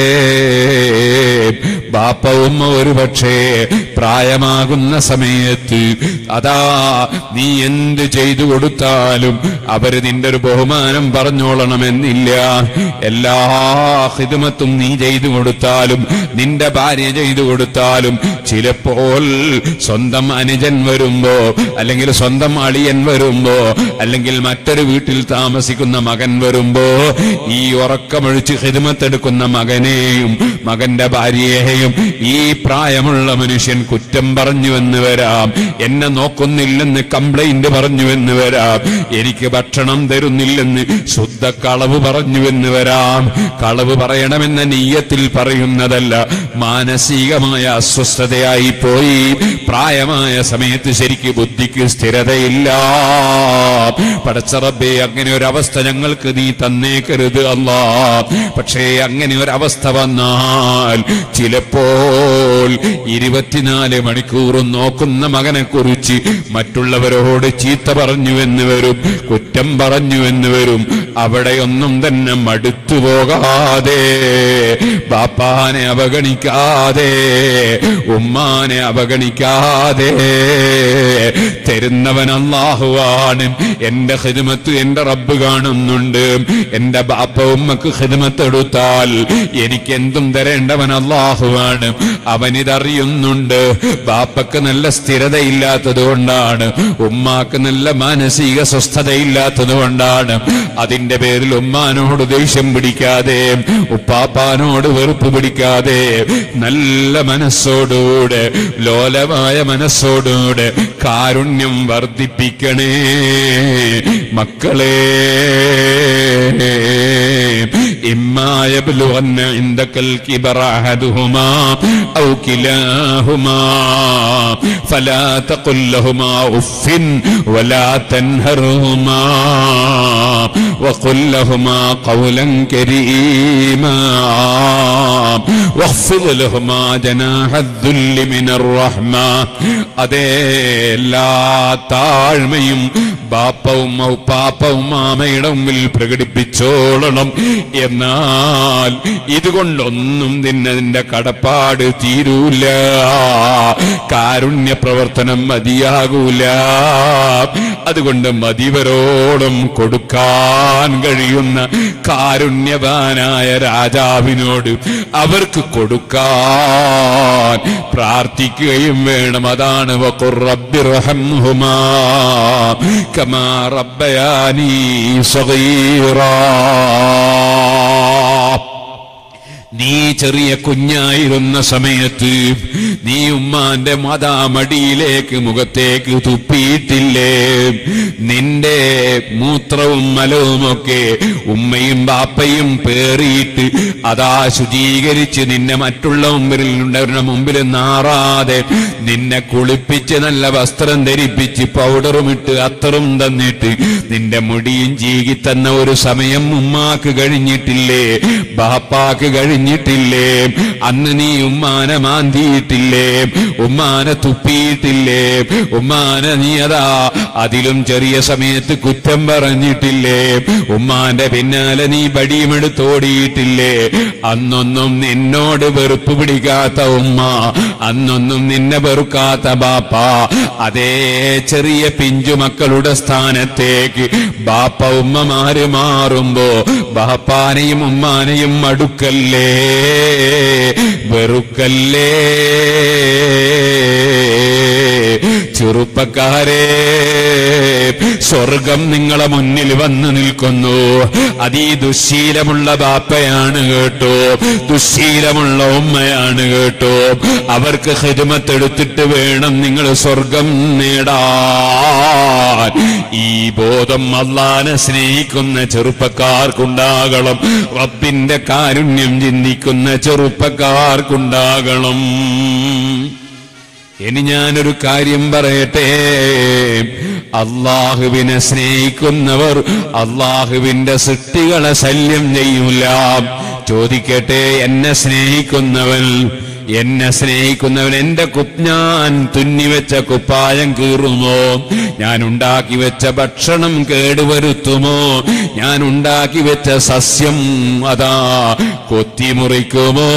ബാപ്പ ഉമ്മ ഒരു പക്ഷേ പ്രായമാകുന്ന സമയത്ത് അതാ നീ എന്ത് ചെയ്തു കൊടുത്താലും അവര് നിന്റെ ഒരു ബഹുമാനം പറഞ്ഞോളണമെന്നില്ല. എല്ലാ ഖിദ്മത്തും നീ ചെയ്തു കൊടുത്താലും, നിന്റെ ഭാര്യ ചെയ്തു കൊടുത്താലും, ചിലപ്പോൾ സ്വന്തം അനുജൻ വരുമ്പോ, അല്ലെങ്കിൽ സ്വന്തം അളിയൻ വരുമ്പോ, അല്ലെങ്കിൽ മറ്റൊരു വീട്ടിൽ താമസിക്കുന്ന മകൻ വരുമ്പോ, ഈ ഉറക്കമൊഴിച്ച് ഖിദ്മത്തെടുക്കുന്ന മകനെയും മകന്റെ ഭാര്യയെയും ഈ പ്രായമുള്ള മനുഷ്യൻ കുറ്റം പറഞ്ഞുവെന്ന് വരാം. എന്നെ നോക്കുന്നില്ലെന്ന് കംപ്ലൈന്റ് പറഞ്ഞുവെന്ന് വരാം. എനിക്ക് ഭക്ഷണം തരുന്നില്ലെന്ന് ശുദ്ധ കളവ് പറഞ്ഞുവെന്ന് വരാം. കളവ് പറയണമെന്ന നീയത്തിൽ പറയുന്നതല്ല, മാനസികമായ അസ്വസ്ഥതയായി പോയി. പ്രായമായ സമയത്ത് ശരിക്ക് ബുദ്ധിക്ക് സ്ഥിരതയില്ല. പടച്ച റബ്ബേ, അങ്ങനെ ഒരവസ്ഥ ഞങ്ങൾക്ക് നീ തന്നേക്കരുത് അല്ലാ. പക്ഷേ അങ്ങനെ ഒരവസ്ഥ വന്നാൽ ചിലപ്പോൾ ഇരുപത്തിനാല് മണിക്കൂറും നോക്കുന്ന മകനെ കുറിച്ച് മറ്റുള്ളവരോട് ചീത്ത പറഞ്ഞുവെന്ന് വരും, കുറ്റം പറഞ്ഞുവെന്ന് വരും. അവിടെയൊന്നും തന്നെ മടുത്തു പോകാതെ, ബാപ്പാനെ അവഗണിക്കാതെ, ഉമ്മാനെ അവഗണിക്കാതെ, തരുന്നവൻ അല്ലാഹുവാണ്. എന്റെ ഖിദ്മത്ത് എന്റെ റബ്ബ് കാണുന്നുണ്ട്. എന്റെ ബാപ്പ ഉമ്മക്ക് ഖിദ്മത്ത് എടുത്താൽ എനിക്ക് എന്തും തരേണ്ടവൻ അല്ലാഹുവാണ്. അവനിതറിയുന്നുണ്ട്. ബാപ്പക്ക് നല്ല സ്ഥിരതയില്ലാത്തത് കൊണ്ടാണ്, ഉമ്മാക്ക് നല്ല മാനസിക സ്വസ്ഥതയില്ലാത്തത് കൊണ്ടാണ്. അതിന്റെ പേരിൽ ഉമ്മാനോട് ദേഷ്യം പിടിക്കാതെ, ഉപ്പാപ്പാനോട് വെറുപ്പ് പിടിക്കാതെ, നല്ല മനസ്സോടുകൂടെ, ലോലമായ മനസ്സോടുകൂടെ കാരുണ്യം വർദ്ധിപ്പിക്കണേ മക്കളെ. ഇമ്മാ യബ്ലുഗന്ന ഇൻദകൽ കിബറ അഹദുഹുമാ ഔ കിലാഹുമാ ഫലാ തഖുൽ ലഹുമാ ഉഫ്ഫിൻ വലാ തൻഹർഹുമാ വഖുൽ ലഹുമാ ഖൗലൻ കരീമാ വഖ്ഫിദ് ലഹുമാ ജനാഹദ്ദുല്ലി മിനർ റഹ്മ. അതേ, എല്ലാ താഴ്മയും ബാപ്പവും ഉപ്പാപ്പവും മാമയുടെ മുമ്പിൽ പ്രകടിപ്പിച്ചോളണം. എന്നാൽ ഇതുകൊണ്ടൊന്നും നിന്നെ നിന്റെ കടപ്പാട് തീരൂല, കാരുണ്യ പ്രവർത്തനം മതിയാകൂല. അതുകൊണ്ട് മതിവരോടും കൊടുക്കാൻ കഴിയുന്ന കാരുണ്യവാനായ രാജാവിനോട് അവർക്ക് കൊടുക്കാൻ പ്രാർത്ഥിക്കുകയും വേണം. അതാണ് വഖുർ റബ്ബിർഹംഹുമാ കമാ റബ്ബയാനീ സഗീറാ. നീ ചെറിയ കുഞ്ഞായിരുന്ന സമയത്ത് നീ ഉമ്മാന്റെ മതാമടിയിലേക്ക് മുഖത്തേക്ക് തുപ്പിയിട്ടില്ലേ? നിന്റെ മൂത്രവും മലവുമൊക്കെ ഉമ്മയും ബാപ്പയും പേറിയിട്ട് അതാ ശുചീകരിച്ച് നിന്നെ മറ്റുള്ള മുമ്പിലുള്ളവരുടെ മുമ്പിൽ നാറാതെ നിന്നെ കുളിപ്പിച്ച് നല്ല വസ്ത്രം ധരിപ്പിച്ച് പൗഡറും ഇട്ട് അത്തറും തന്നിട്ട് നിന്റെ മുടിയും ചീകി തന്ന ഒരു സമയം ഉമ്മാക്ക് കഴിഞ്ഞിട്ടില്ലേ? ബാപ്പാക്ക് കഴിഞ്ഞ കഴിഞ്ഞിട്ടില്ലേ? അന്ന് നീ ഉമ്മാനെ മാന്തിയിട്ടില്ലേ? ഉമ്മാനെ തുപ്പിയിട്ടില്ലേ? ഉമ്മാനെ നീ അതാ അതിലും ചെറിയ സമയത്ത് കുറ്റം പറഞ്ഞിട്ടില്ലേ? ഉമ്മാന്റെ പിന്നാലെ നീ ബടിയുമെടുത്തോടിയിട്ടില്ലേ? അന്നൊന്നും നിന്നോട് വെറുപ്പ് പിടിക്കാത്ത ഉമ്മ, അന്നൊന്നും നിന്നെ വെറുക്കാത്ത ബാപ്പ, അതേ ചെറിയ പിഞ്ചുമക്കളുടെ സ്ഥാനത്തേക്ക് ബാപ്പ ഉമ്മമാര് മാറുമ്പോ ബാപ്പാനെയും ഉമ്മാനെയും മടുക്കല്ലേ, വെറുക്കല്ലേ. ചെറുപ്പക്കാരെ, സ്വർഗം നിങ്ങളെ മുന്നിൽ വന്നു നിൽക്കുന്നു. അതീ ദുശ്ശീലമുള്ള ബാപ്പയാണ് കേട്ടോ, ദുശ്ശീലമുള്ള ഉമ്മയാണ് കേട്ടോ. അവർക്ക് ഖിദ്മത്തെടുത്തിട്ട് വേണം നിങ്ങൾ സ്വർഗം നേടാൻ. ഈ ബോധം അല്ലാഹനെ സ്നേഹിക്കുന്ന ചെറുപ്പക്കാർക്കുണ്ടാകണം, റബ്ബിന്റെ കാരുണ്യം ചിന്തിക്കുന്ന ചെറുപ്പക്കാർക്കുണ്ടാകണം. ഇനി ഞാനൊരു കാര്യം പറയട്ടെ. അള്ളാഹുവിനെ സ്നേഹിക്കുന്നവർ അള്ളാഹുവിന്റെ സൃഷ്ടികളെ ശല്യം ചെയ്യൂല. ചോദിക്കട്ടെ, എന്നെ സ്നേഹിക്കുന്നവൻ എന്നെ സ്നേഹിക്കുന്നവൻ എന്റെ കുപ്പ് ഞാൻ തുന്നിവെച്ച കുപ്പായം കീറുമോ? ഞാൻ ഉണ്ടാക്കി വെച്ച ഭക്ഷണം കേടുവരുത്തുമോ? ഞാൻ ഉണ്ടാക്കി വെച്ച സസ്യം അതാ കൊത്തിമുറിക്കുമോ?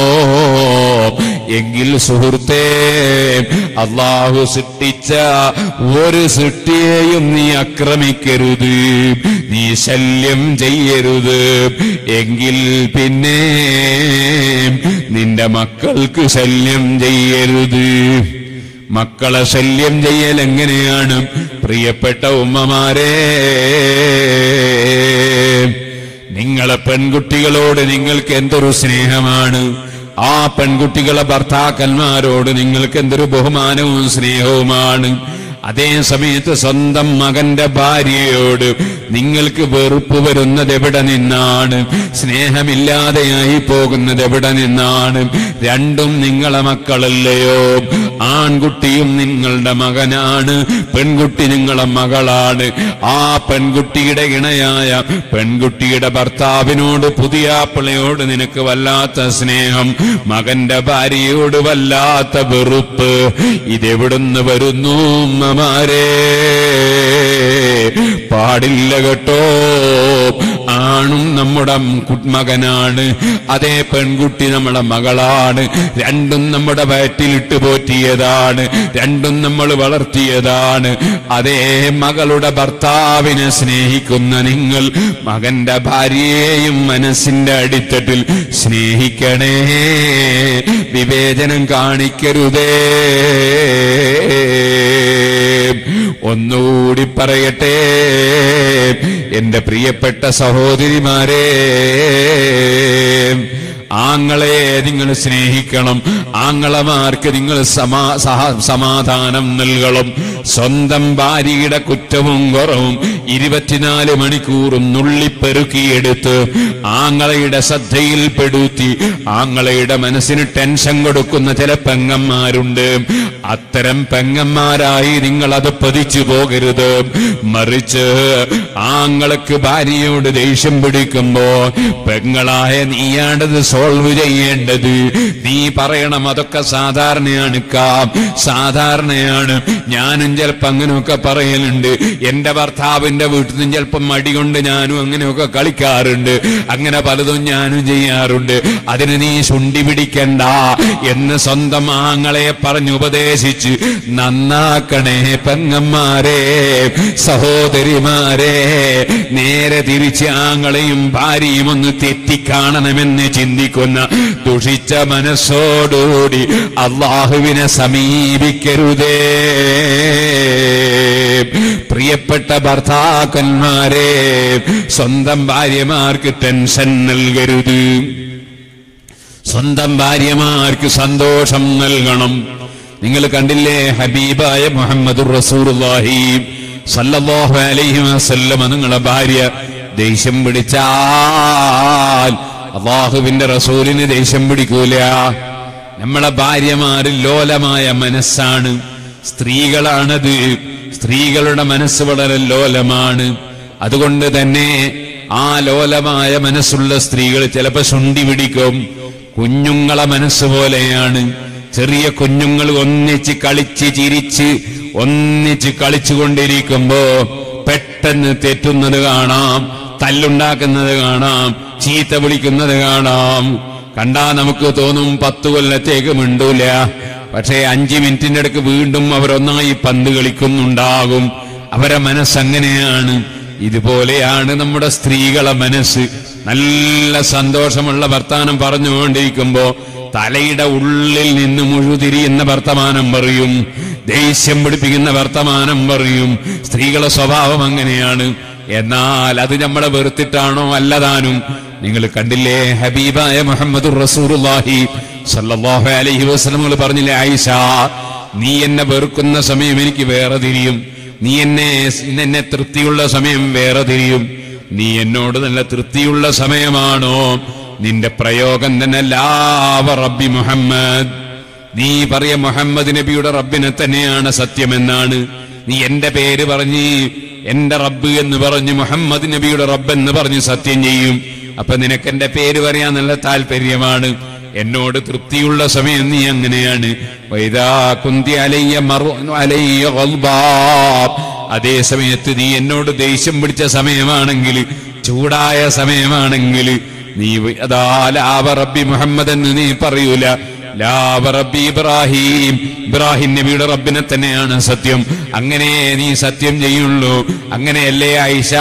എങ്കിൽ സുഹൃത്തേ, അള്ളാഹു സൃഷ്ടിച്ച ഒരു സൃഷ്ടിയെയും നീ ആക്രമിക്കരുത്, നീ ശല്യം ചെയ്യരുത്. എങ്കിൽ പിന്നെ നിന്റെ മക്കൾക്ക് ശല്യം ചെയ്യരുത്. മക്കളെ ശല്യം ചെയ്യൽ എങ്ങനെയാണ്? പ്രിയപ്പെട്ട ഉമ്മമാരെ, നിങ്ങളെ പെൺകുട്ടികളോട് നിങ്ങൾക്ക് എന്തൊരു സ്നേഹമാണ്, ആ പെൺകുട്ടികളെ ഭർത്താക്കന്മാരോട് നിങ്ങൾക്ക് എന്തൊരു ബഹുമാനവും സ്നേഹവുമാണ്. അതേ സമയത്ത് സ്വന്തം മകന്റെ ഭാര്യയോട് നിങ്ങൾക്ക് വെറുപ്പ് വരുന്നത് എവിടെ നിന്നാണ്? സ്നേഹമില്ലാതെയായി പോകുന്നത് എവിടെ നിന്നാണ്? രണ്ടും നിങ്ങളെ മക്കളല്ലയോ? ആൺകുട്ടിയും നിങ്ങളുടെ മകനാണ്, പെൺകുട്ടി നിങ്ങളെ മകളാണ്. ആ പെൺകുട്ടിയുടെ ഇണയായ പെൺകുട്ടിയുടെ ഭർത്താവിനോട്, പുതിയാപ്പിളയോട് നിനക്ക് വല്ലാത്ത സ്നേഹം, മകന്റെ ഭാര്യയോട് വല്ലാത്ത വെറുപ്പ്. ഇതെവിടുന്ന് വരുന്നു? ഉമ്മമാരെ, പാടില്ല കേട്ടോ. ആണും നമ്മുടെ മകനാണ്, അതേ പെൺകുട്ടി നമ്മുടെ മകളാണ്. രണ്ടും നമ്മുടെ വയറ്റിലിട്ട് പോറ്റിയതാണ്, രണ്ടും നമ്മൾ വളർത്തിയതാണ്. അതേ മകളുടെ ഭർത്താവിനെ സ്നേഹിക്കുന്ന നിങ്ങൾ മകന്റെ ഭാര്യയെയും മനസ്സിന്റെ അടിത്തട്ടിൽ സ്നേഹിക്കണേ, വിവേചനം കാണിക്കരുതേ. ഒന്നുകൂടി പറയട്ടെ, എന്റെ പ്രിയപ്പെട്ട സഹോദരിമാരെ, ആങ്ങളെ നിങ്ങൾ സ്നേഹിക്കണം, ആങ്ങളമാർക്ക് നിങ്ങൾ സമാ സമാധാനം നൽകണം. സ്വന്തം ഭാര്യയുടെ കുറ്റവും കുറവും ഇരുപത്തിനാല് മണിക്കൂറും നുള്ളിപ്പെറുക്കിയെടുത്ത് ആങ്ങളയുടെ ശ്രദ്ധയിൽപ്പെടുത്തി ആങ്ങളയുടെ മനസ്സിന് ടെൻഷൻ കൊടുക്കുന്ന ചില പെങ്ങന്മാരുണ്ട്. അത്തരം പെങ്ങന്മാരായി നിങ്ങൾ അത് പതിച്ചു പോകരുത്. മറിച്ച് ആങ്ങൾക്ക് ഭാര്യയോട് ദേഷ്യം പിടിക്കുമ്പോ പെങ്ങളായ നീയാണ്ടത് സോൾവ് ചെയ്യേണ്ടത്. നീ പറയണം, അതൊക്കെ സാധാരണയാണ് കാം, സാധാരണയാണ്. ഞാനും ചിലപ്പോ അങ്ങനെയൊക്കെ പറയലുണ്ട്. എന്റെ ഭർത്താവിന്റെ വീട്ടിൽ നിന്ന് ചിലപ്പം മടി കൊണ്ട് ഞാനും അങ്ങനെയൊക്കെ കളിക്കാറുണ്ട്. അങ്ങനെ പലതും ഞാനും ചെയ്യാറുണ്ട്. അതിന് നീ ശുണ്ടി പിടിക്കണ്ട എന്ന് സ്വന്തം ആങ്ങളെ പറഞ്ഞു ഉപദേശിച്ച് നന്നാക്കണേ പെങ്ങന്മാരെ, സഹോദരിമാരെ. നേരെ തിരിച്ച് ആങ്ങളെയും ഭാര്യയും ഒന്ന് തെറ്റിക്കാണണമെന്ന് ചിന്തിക്കുന്ന ദുഷിച്ച മനസ്സോടുകൂടി അള്ളാഹുവിനെ സമീപിക്കരുതേ. പ്രിയപ്പെട്ട ഭർത്താക്കന്മാരെ, സ്വന്തം ഭാര്യമാർക്ക് ടെൻഷൻ നൽകരുത്, സ്വന്തം ഭാര്യമാർക്ക് സന്തോഷം നൽകണം. നിങ്ങൾ കണ്ടില്ലേ, ഹബീബായ മുഹമ്മദുർ റസൂലുള്ളാഹി സല്ലല്ലാഹു അലൈഹി വസല്ലം നിങ്ങളെ ഭാര്യ ദേഷ്യം പിടിച്ചാൽ അല്ലാഹുവിന്റെ റസൂലിന് ദേഷ്യം പിടിക്കൂല. നമ്മളെ ഭാര്യമാരിൽ ലോലമായ മനസ്സാണ്, സ്ത്രീകളാണത്. സ്ത്രീകളുടെ മനസ്സ് വളരെ ലോലമാണ്. അതുകൊണ്ട് തന്നെ ആ ലോലമായ മനസ്സുള്ള സ്ത്രീകൾ ചിലപ്പോ ശുണ്ടി പിടിക്കും. കുഞ്ഞുങ്ങളെ മനസ്സ് പോലെയാണ്. ചെറിയ കുഞ്ഞുങ്ങൾ ഒന്നിച്ച് കളിച്ച് ചിരിച്ച് ഒന്നിച്ച് കളിച്ചുകൊണ്ടിരിക്കുമ്പോ പെട്ടെന്ന് തെറ്റുന്നത് കാണാം, തല്ലുണ്ടാക്കുന്നത് കാണാം, ചീത്ത വിളിക്കുന്നത് കാണാം. കണ്ടാ നമുക്ക് തോന്നും പത്തു കൊല്ലത്തേക്ക് മിണ്ടൂല. പക്ഷേ അഞ്ചു മിനിറ്റിന്റെ ഇടയ്ക്ക് വീണ്ടും അവരൊന്നായി പന്ത് കളിക്കുന്നുണ്ടാകും. അവരെ മനസ്സങ്ങനെയാണ്. ഇതുപോലെയാണ് നമ്മുടെ സ്ത്രീകളെ മനസ്സ്. നല്ല സന്തോഷമുള്ള വർത്താനം പറഞ്ഞുകൊണ്ടിരിക്കുമ്പോ തലയുടെ ഉള്ളിൽ നിന്ന് മുഴുതിരിയുന്ന വർത്തമാനം പറയും, ദേഷ്യം പിടിപ്പിക്കുന്ന വർത്തമാനം പറയും. സ്ത്രീകളെ സ്വഭാവം അങ്ങനെയാണ്. എന്നാൽ അത് നമ്മളെ വെറുത്തിട്ടാണോ? അല്ലതാനും. നിങ്ങൾ കണ്ടില്ലേ, ഹബീബായ മുഹമ്മദുർ റസൂലുള്ളാഹി സല്ലല്ലാഹു അലൈഹി വസല്ലം പറഞ്ഞില്ലേ, ആയിഷ, നീ എന്നെ വെറുക്കുന്ന സമയം എനിക്ക് വേറെ തിരിയും, നീ എന്നെ എന്നെ തൃപ്തിയുള്ള സമയം വേറെ തിരിയും. നീ എന്നോട് നല്ല തൃപ്തിയുള്ള സമയമാണോ? നിന്റെ പ്രയോഗം തന്നെ ലാ റബ്ബി മുഹമ്മദ്, നീ പറയ മുഹമ്മദ് നബിയുടെ റബ്ബിനെ തന്നെയാണ് സത്യമെന്നാണ്. നീ എന്റെ പേര് പറഞ്ഞ് എന്റെ റബ്ബ് എന്ന് പറഞ്ഞ് മുഹമ്മദ് നബിയുടെ റബ്ബ് എന്ന് പറഞ്ഞ് സത്യം ചെയ്യും. അപ്പൊ നിനക്ക് എന്റെ പേര് പറയാൻ നല്ല താല്പര്യമാണ്. എന്നോട് തൃപ്തിയുള്ള സമയം നീ അങ്ങനെയാണ്. അതേ സമയത്ത് നീ എന്നോട് ദേഷ്യം പിടിച്ച സമയമാണെങ്കിൽ, ചൂടായ സമയമാണെങ്കിൽ നീ അതാ ലാവ റബ്ബി മുഹമ്മദ് എന്ന് നീ പറയൂല, ലാവ റബ്ബി ഇബ്രാഹിം, ഇബ്രാഹിം നബിയുടെ റബ്ബിനെ തന്നെയാണ് സത്യം. അങ്ങനെ നീ സത്യം ചെയ്യുള്ളൂ. അങ്ങനെയല്ലേ ആയിഷ?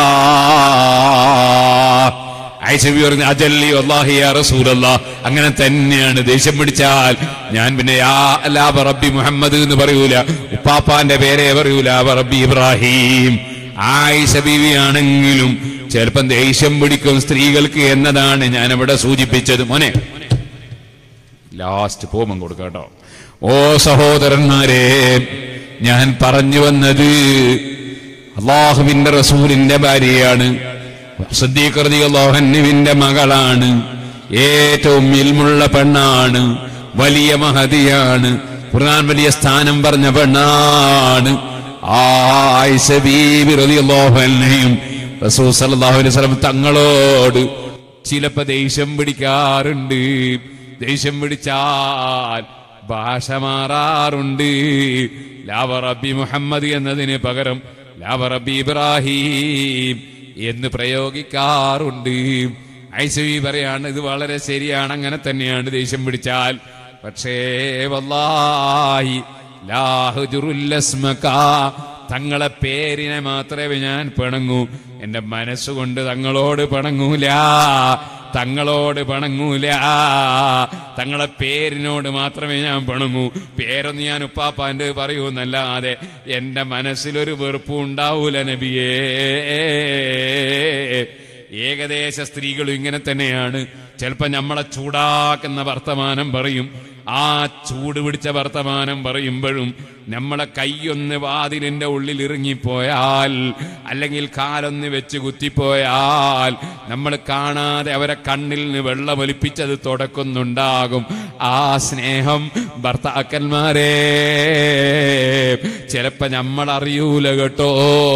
ആയിഷ ബി പറഞ്ഞു, അജല്ലി വല്ലാഹി യാ റസൂലല്ലാഹ്, അങ്ങനെ തന്നെയാണ്. ദേഷ്യം പിടിച്ചാൽ ഞാൻ പിന്നെ യാ ലാവ റബ്ബി മുഹമ്മദ് എന്ന് പറയൂല, ഉപ്പാപ്പാന്റെ പേരെ പറയൂല, റബ്ബി ഇബ്രാഹിം. ആയിഷ ബീവി ആണെങ്കിലും ചിലപ്പം ദേഷ്യം പിടിക്കും സ്ത്രീകൾക്ക് എന്നതാണ് ഞാൻ ഇവിടെ സൂചിപ്പിച്ചത്. മോനെ ലാസ്റ്റ് പോമം കൊടുക്കട്ടോ. ഓ സഹോദരന്മാരെ, ഞാൻ പറഞ്ഞു വന്നത് അള്ളാഹുവിന്റെ റസൂലിന്റെ ഭാര്യയാണ്, സിദ്ദീഖ് റളിയല്ലാഹു അൻഹുവിന്റെ മകളാണ്, ഏറ്റവും ഇൽമുള്ള പെണ്ണാണ്, വലിയ മഹദിയാണ്, ഖുർആൻ വലിയ സ്ഥാനം പറഞ്ഞ പെണ്ണാണ്. ആയിഷ ബീബി റളിയല്ലാഹു അൻഹയും റസൂൽ സല്ലല്ലാഹു അലൈഹി വസല്ലം തങ്ങളോട് ചിലപ്പോ ദേഷ്യം പിടിക്കാറുണ്ട്. ദേഷ്യം പിടിച്ചാൽ ഭാഷ മാറാറുണ്ട്. ലാവ റബ്ബി മുഹമ്മദ് എന്നതിന് പകരം ലാവ റബ്ബി ഇബ്രാഹിം എന്ന് പ്രയോഗിക്കാറുണ്ട്. ഐസവി പറയാണ്, ഇത് വളരെ ശരിയാണ്, അങ്ങനെ തന്നെയാണ് ദേഷ്യം പിടിച്ചാൽ. പക്ഷേ വല്ലാഹി ലാ ഹുജുറുൽ അസ്മക, തങ്ങളെ പേരിനെ മാത്രമേ ഞാൻ പിണങ്ങൂ, എന്റെ മനസ്സുകൊണ്ട് തങ്ങളോട് പിണങ്ങൂല, തങ്ങളോട് പിണങ്ങൂല, തങ്ങളെ പേരിനോട് മാത്രമേ ഞാൻ പിണങ്ങൂ. പേരൊന്ന് ഞാൻ ഉപ്പാപ്പാന്റെ പറയൂന്നല്ലാതെ എന്റെ മനസ്സിലൊരു വെറുപ്പും ഉണ്ടാവൂല നബിയേ. ഏകദേശ സ്ത്രീകളും ഇങ്ങനെ തന്നെയാണ്. ചിലപ്പോ നമ്മളെ ചൂടാക്കുന്ന വർത്തമാനം പറയും. ആ ചൂട് പിടിച്ച വർത്തമാനം പറയുമ്പോഴും നമ്മളെ കൈയൊന്ന് വാതിലിന്റെ ഉള്ളിൽ ഇറങ്ങിപ്പോയാൽ, അല്ലെങ്കിൽ കാലൊന്ന് വെച്ച് കുത്തിപ്പോയാൽ, നമ്മൾ കാണാതെ അവരെ കണ്ണിൽ നിന്ന് വെള്ളമൊലിപ്പിച്ചത് തുടക്കുന്നുണ്ടാകും. ആ സ്നേഹം ഭർത്താക്കന്മാരെ ചിലപ്പോ നമ്മൾ അറിയൂല കേട്ടോ.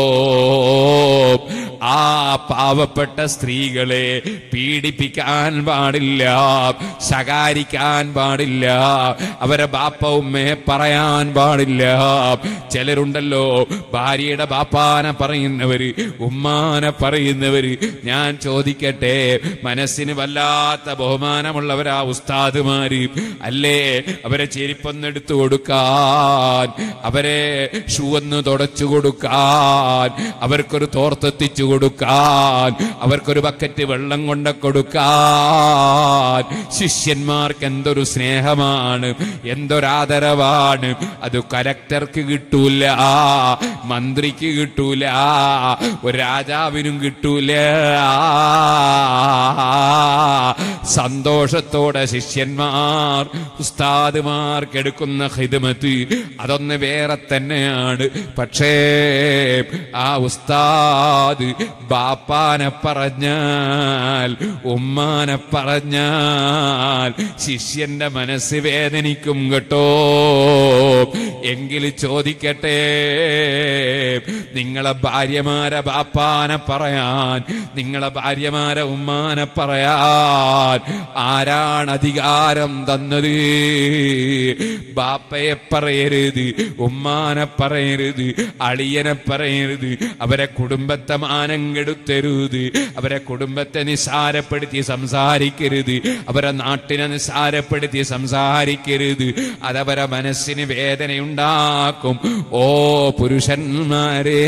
ആ പാവപ്പെട്ട സ്ത്രീകളെ പീഡിപ്പിക്കാൻ പാടില്ല, ശകാരിക്കാൻ പാടില്ല, അവരെ ബാപ്പ ഉമ്മയെ പറയാൻ പാടില്ല. ചിലരുണ്ടല്ലോ ഭാര്യയുടെ ബാപ്പാനെ പറയുന്നവര്, ഉമ്മാനെ പറയുന്നവര്. ഞാൻ ചോദിക്കട്ടെ, മനസ്സിന് വല്ലാത്ത ബഹുമാനമുള്ളവരാ ഉസ്താദുമാര് അല്ലേ? അവരെ ചെരിപ്പൊന്നെടുത്തു കൊടുക്കാൻ, അവരെ ഷൂ ഒന്ന് തുടച്ചു കൊടുക്കാൻ, അവർക്കൊരു തോർത്തെത്തിച്ചു കൊടുക്കാൻ, അവർക്കൊരു ബക്കറ്റ് വെള്ളം കൊണ്ട കൊടുക്കാൻ. ശിഷ്യന്മാർക്ക് എന്തൊരു സ്നേഹമാണ്, എന്തൊരാദരവാണ്. അത് കലക്ടർക്ക് കിട്ടൂല, മന്ത്രിക്ക് കിട്ടൂല, ഒരു രാജാവിനും കിട്ടൂല. സന്തോഷത്തോടെ ശിഷ്യന്മാർ ഉസ്താദുമാർക്ക് എടുക്കുന്ന ഖിദ്മത്ത് അതൊന്ന് വേറെ തന്നെയാണ്. പക്ഷേ ആ ഉസ്താദ് ബാപ്പാനെ പറഞ്ഞാൽ, ഉമ്മാനെ പറഞ്ഞാൽ ശിഷ്യന്റെ മനസ്സ് വേദനിക്കും കേട്ടോ. എങ്കിൽ ചോദിക്കട്ടെ, നിങ്ങളെ ഭാര്യമാരെ ബാപ്പാനെ പറയാൻ, നിങ്ങളെ ഭാര്യമാരെ ഉമ്മാനെ പറയാൻ ആരാണ് അധികാരം തന്നത്? ബാപ്പയെ പറയരുത്, ഉമ്മാനെ പറയരുത്, അളിയനെ പറയരുത്, അവരെ കുടുംബത്തെ മാനം കെടുത്തരുത്, അവരെ കുടുംബത്തെ നിസ്സാരപ്പെടുത്തി സംസാരിക്കരുത്, അവരെ നാട്ടിനെ നിസ്സാരപ്പെടുത്തി സംസാരിക്കരുത്. അതവരെ മനസ്സിന് വേദനയുണ്ടാക്കും. ഓ പുരുഷന്മാരെ,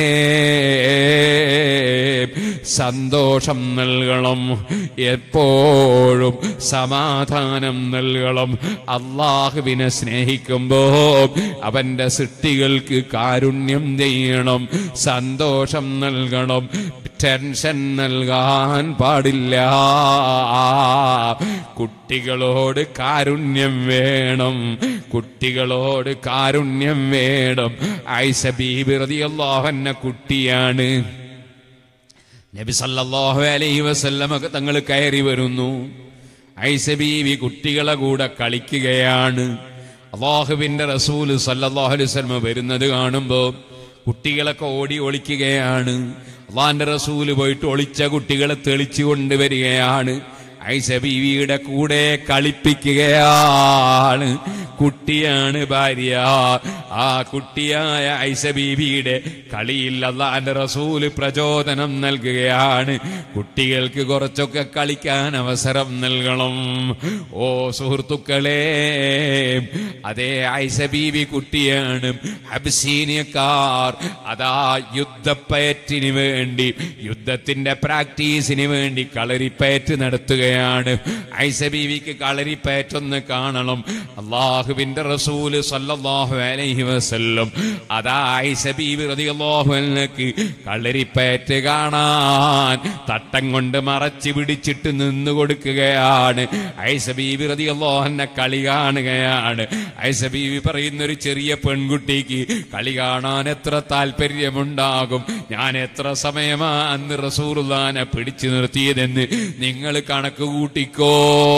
സന്തോഷം നൽകണം, എപ്പോഴും സമാധാനം നൽകണം. അള്ളാഹുവിനെ സ്നേഹിക്കുമ്പോ അവന്റെ സൃഷ്ടികൾക്ക് കാരുണ്യം ചെയ്യണം, സന്തോഷം നൽകണം, ടെൻഷൻ നൽകാൻ പാടില്ല. കുട്ടികളോട് കാരുണ്യം വേണം, കുട്ടികളോട് കാരുണ്യം വേണം. ആയിഷ ബീബി റളിയല്ലാഹു അൻഹ കുട്ടിയാണ്. നബി സല്ലല്ലാഹു അലൈഹി വസല്ലമ തങ്ങൾ കയറി വരുന്നു. ആയിഷ ബീവി കുട്ടികളെ കൂടെ കളിക്കുകയാണ്. അല്ലാഹുവിന്റെ റസൂല് സല്ലല്ലാഹു അലൈഹി വസല്ലമ വരുന്നത് കാണുമ്പോ കുട്ടികളൊക്കെ ഓടി ഒളിക്കുകയാണ്. അല്ലാഹുവിന്റെ റസൂല് പോയിട്ട് ഒളിച്ച കുട്ടികളെ തെളിച്ചു കൊണ്ടുവരികയാണ്. ആയിഷ ബീവിയുടെ കൂടെ കളിപ്പിക്കുകയാണ്. കുട്ടിയാണ് ഭാര്യ. ആ കുട്ടിയായ ആയിഷ ബീവിയുടെ കളിയിൽ അല്ലാഹുവിന്റെ റസൂല് പ്രചോദനം നൽകുകയാണ്. കുട്ടികൾക്ക് കുറച്ചൊക്കെ കളിക്കാൻ അവസരം നൽകണം. ഓ സുഹൃത്തുക്കളെ, അതേ ആയിഷ ബീവി കുട്ടിയാണ്. അബ്സീനിയക്കാർ അതാ യുദ്ധപ്പയറ്റിന് വേണ്ടി, യുദ്ധത്തിന്റെ പ്രാക്ടീസിന് വേണ്ടി കളരിപ്പയറ്റ് നടത്തുകയാണ്. ആയിഷ ബീവിക്ക് കളരിപ്പയറ്റൊന്ന് കാണണം. അല്ലാഹുവിന്റെ റസൂല് സല്ലല്ലാഹു അലൈഹി വസല്ലം അതാ ആയിഷ ബീവി റളിയല്ലാഹു അൻഹക്ക് കളരിപ്പയറ്റ് കാണാൻ തട്ടം കൊണ്ട് മറച്ചു പിടിച്ചിട്ട് നിന്നു കൊടുക്കുകയാണ്. ആയിഷ ബീവി റളിയല്ലാഹു അൻഹ കളി കാണുകയാണ്. ആയിഷ ബീവി പറയുന്നൊരു ചെറിയ പെൺകുട്ടിക്ക് കളി കാണാൻ എത്ര താല്പര്യമുണ്ടാകും. ഞാൻ എത്ര സമയമാ അന്ന് റസൂലുള്ളാഹിനെ പിടിച്ചു നിർത്തിയതെന്ന് നിങ്ങൾ കണക്ക് കൂട്ടിക്കോ.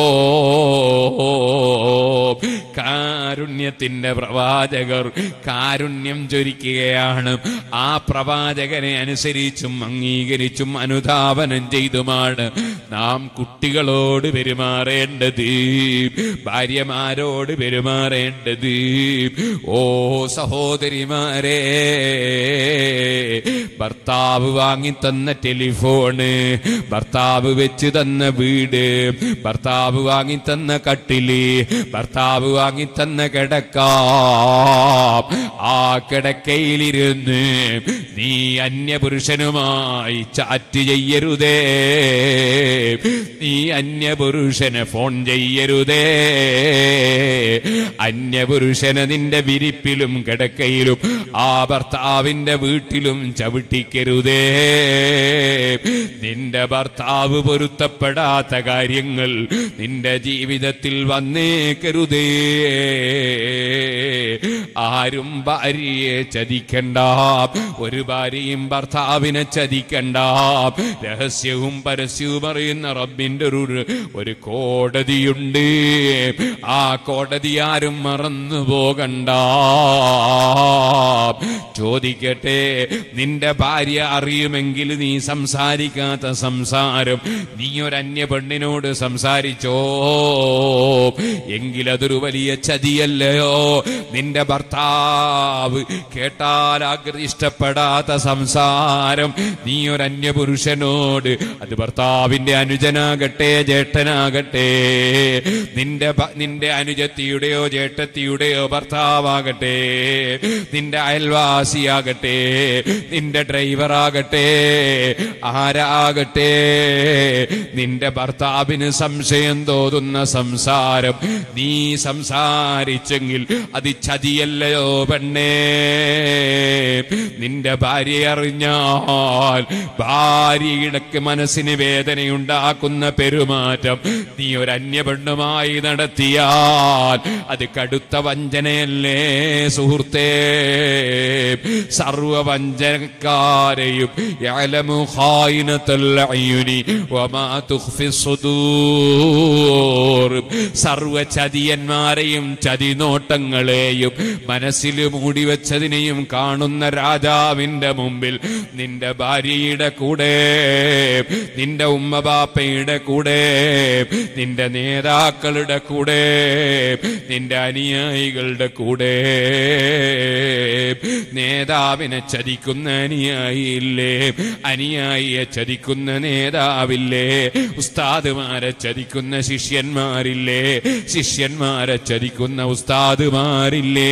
കാരുണ്യത്തിന്റെ പ്രവാചകർ കാരുണ്യം ചൊരിക്കുകയാണ്. ആ പ്രവാചകനെ അനുസരിച്ചും അംഗീകരിച്ചും അനുധാവനം ചെയ്തുമാണ് നാം കുട്ടികളോട് പെരുമാറേണ്ടത്, ഭാര്യമാരോട് പെരുമാറേണ്ടത്. ഓ സഹോദരിമാരെ, ഭർത്താവ് വാങ്ങിത്തന്ന ടെലിഫോണ്, ഭർത്താവ് വെച്ച് തന്ന വീട്, ഭർത്താവ് വാങ്ങിത്തന്ന കട്ടില്, ഭർത്താവ് വാങ്ങിത്തന്ന കിടക്ക, ആ കിടക്കയിലിരുന്ന് നീ അന്യപുരുഷനുമായി ചാറ്റ് ചെയ്യരുതേ, നീ അന്യപുരുഷനെ ഫോൺ ചെയ്യരുതേ, അന്യപുരുഷനെ നിന്റെ വിരിപ്പിലും കിടക്കയിലും ആ ഭർത്താവിന്റെ വീട്ടിലും ചവിട്ടിക്കരുതേ. നിന്റെ ഭർത്താവ് പൊരുത്തപ്പെടാത്ത കാര്യങ്ങൾ നിന്റെ ജീവിതത്തിൽ വന്നേക്കരുതേ. ആരും ഭാര്യയെ ചതിക്കണ്ട, ഒരു ഭാര്യയും ഭർത്താവിനെ ചതിക്കണ്ട. രഹസ്യവും പരസ്യവും അറിയുന്ന റബ്ബിന്റെ ഒരു ഒരു കോടതിയുണ്ട്. ആ കോടതി ആരും മറന്നു പോകണ്ട. ചോദിക്കട്ടെ, നിന്റെ ഭാര്യ അറിയുമെങ്കിൽ നീ സംസാരിക്കാത്ത സംസാരം നീ ഒരു അന്യ പെണ്ണിനോട് സംസാരിച്ചോ എങ്കിലതൊരു വലിയ ചതിയല്ലയോ? നിന്റെ ഭർത്താവ് കേട്ടാൽ ഇഷ്ടപ്പെടാത്ത സംസാരം നീ ഒരു അന്യപുരുഷനോട്, അത് ഭർത്താവിന്റെ അനുജനാകട്ടെ ജ്യേഷ്ഠനാകട്ടെ, നിന്റെ നിന്റെ അനുജത്തിയുടെയോ ജ്യേഷ്ഠത്തിയുടെയോ ഭർത്താവാകട്ടെ, നിന്റെ അയൽവാസിയാകട്ടെ, നിന്റെ ഡ്രൈവറാകട്ടെ, ആരാകട്ടെ, നിന്റെ ഭർത്താവിന് സംശയം തോന്നുന്ന സംസാരം നീ സംസാരിച്ചെങ്കിൽ അത് ചതിയല്ലയോ പെണ്ണേ? നിന്റെ ഭാര്യ അറിഞ്ഞാൽ ഭാര്യയുടെ മനസ്സിന് വേദനയുണ്ടാക്കുന്ന പെരുമാറ്റം നീ ഒരു അന്യപെണ്ണുമായി നടത്തിയാൽ അത് കടുത്ത വഞ്ചനയല്ലേ സുഹൃത്തേ? സർവവഞ്ചനക്കാരെയും യഅലമു ഖായിനത്തുൽ അയുനി വമാ തുഖ്ഫി സുദൂർ, സർവ ചതിയന്മാരെയും ചതിനോട്ടങ്ങളെയും മനസ്സിൽ മൂടിവെച്ചതിനെയും കാണുന്ന രാജാവിന്റെ മുമ്പിൽ നിന്റെ ഭാര്യയുടെ കൂടെ, നിന്റെ ഉമ്മബാപ്പയുടെ കൂടെ, നിന്റെ നേതാക്കളുടെ കൂടെ, നിന്റെ അനുയായികളുടെ കൂടെ, നേതാവിനെ ചതിക്കുന്ന അനുയായിയില്ലേ, അനുയായിയെ ചതിക്കുന്ന നേതാവില്ലേ, ഉസ്താദുമാരെ ചതിക്കുന്ന ശിഷ്യന്മാരില്ലേ, ശിഷ്യന്മാരെ ചതിക്കുന്ന ഉസ്താദുമാരില്ലേ?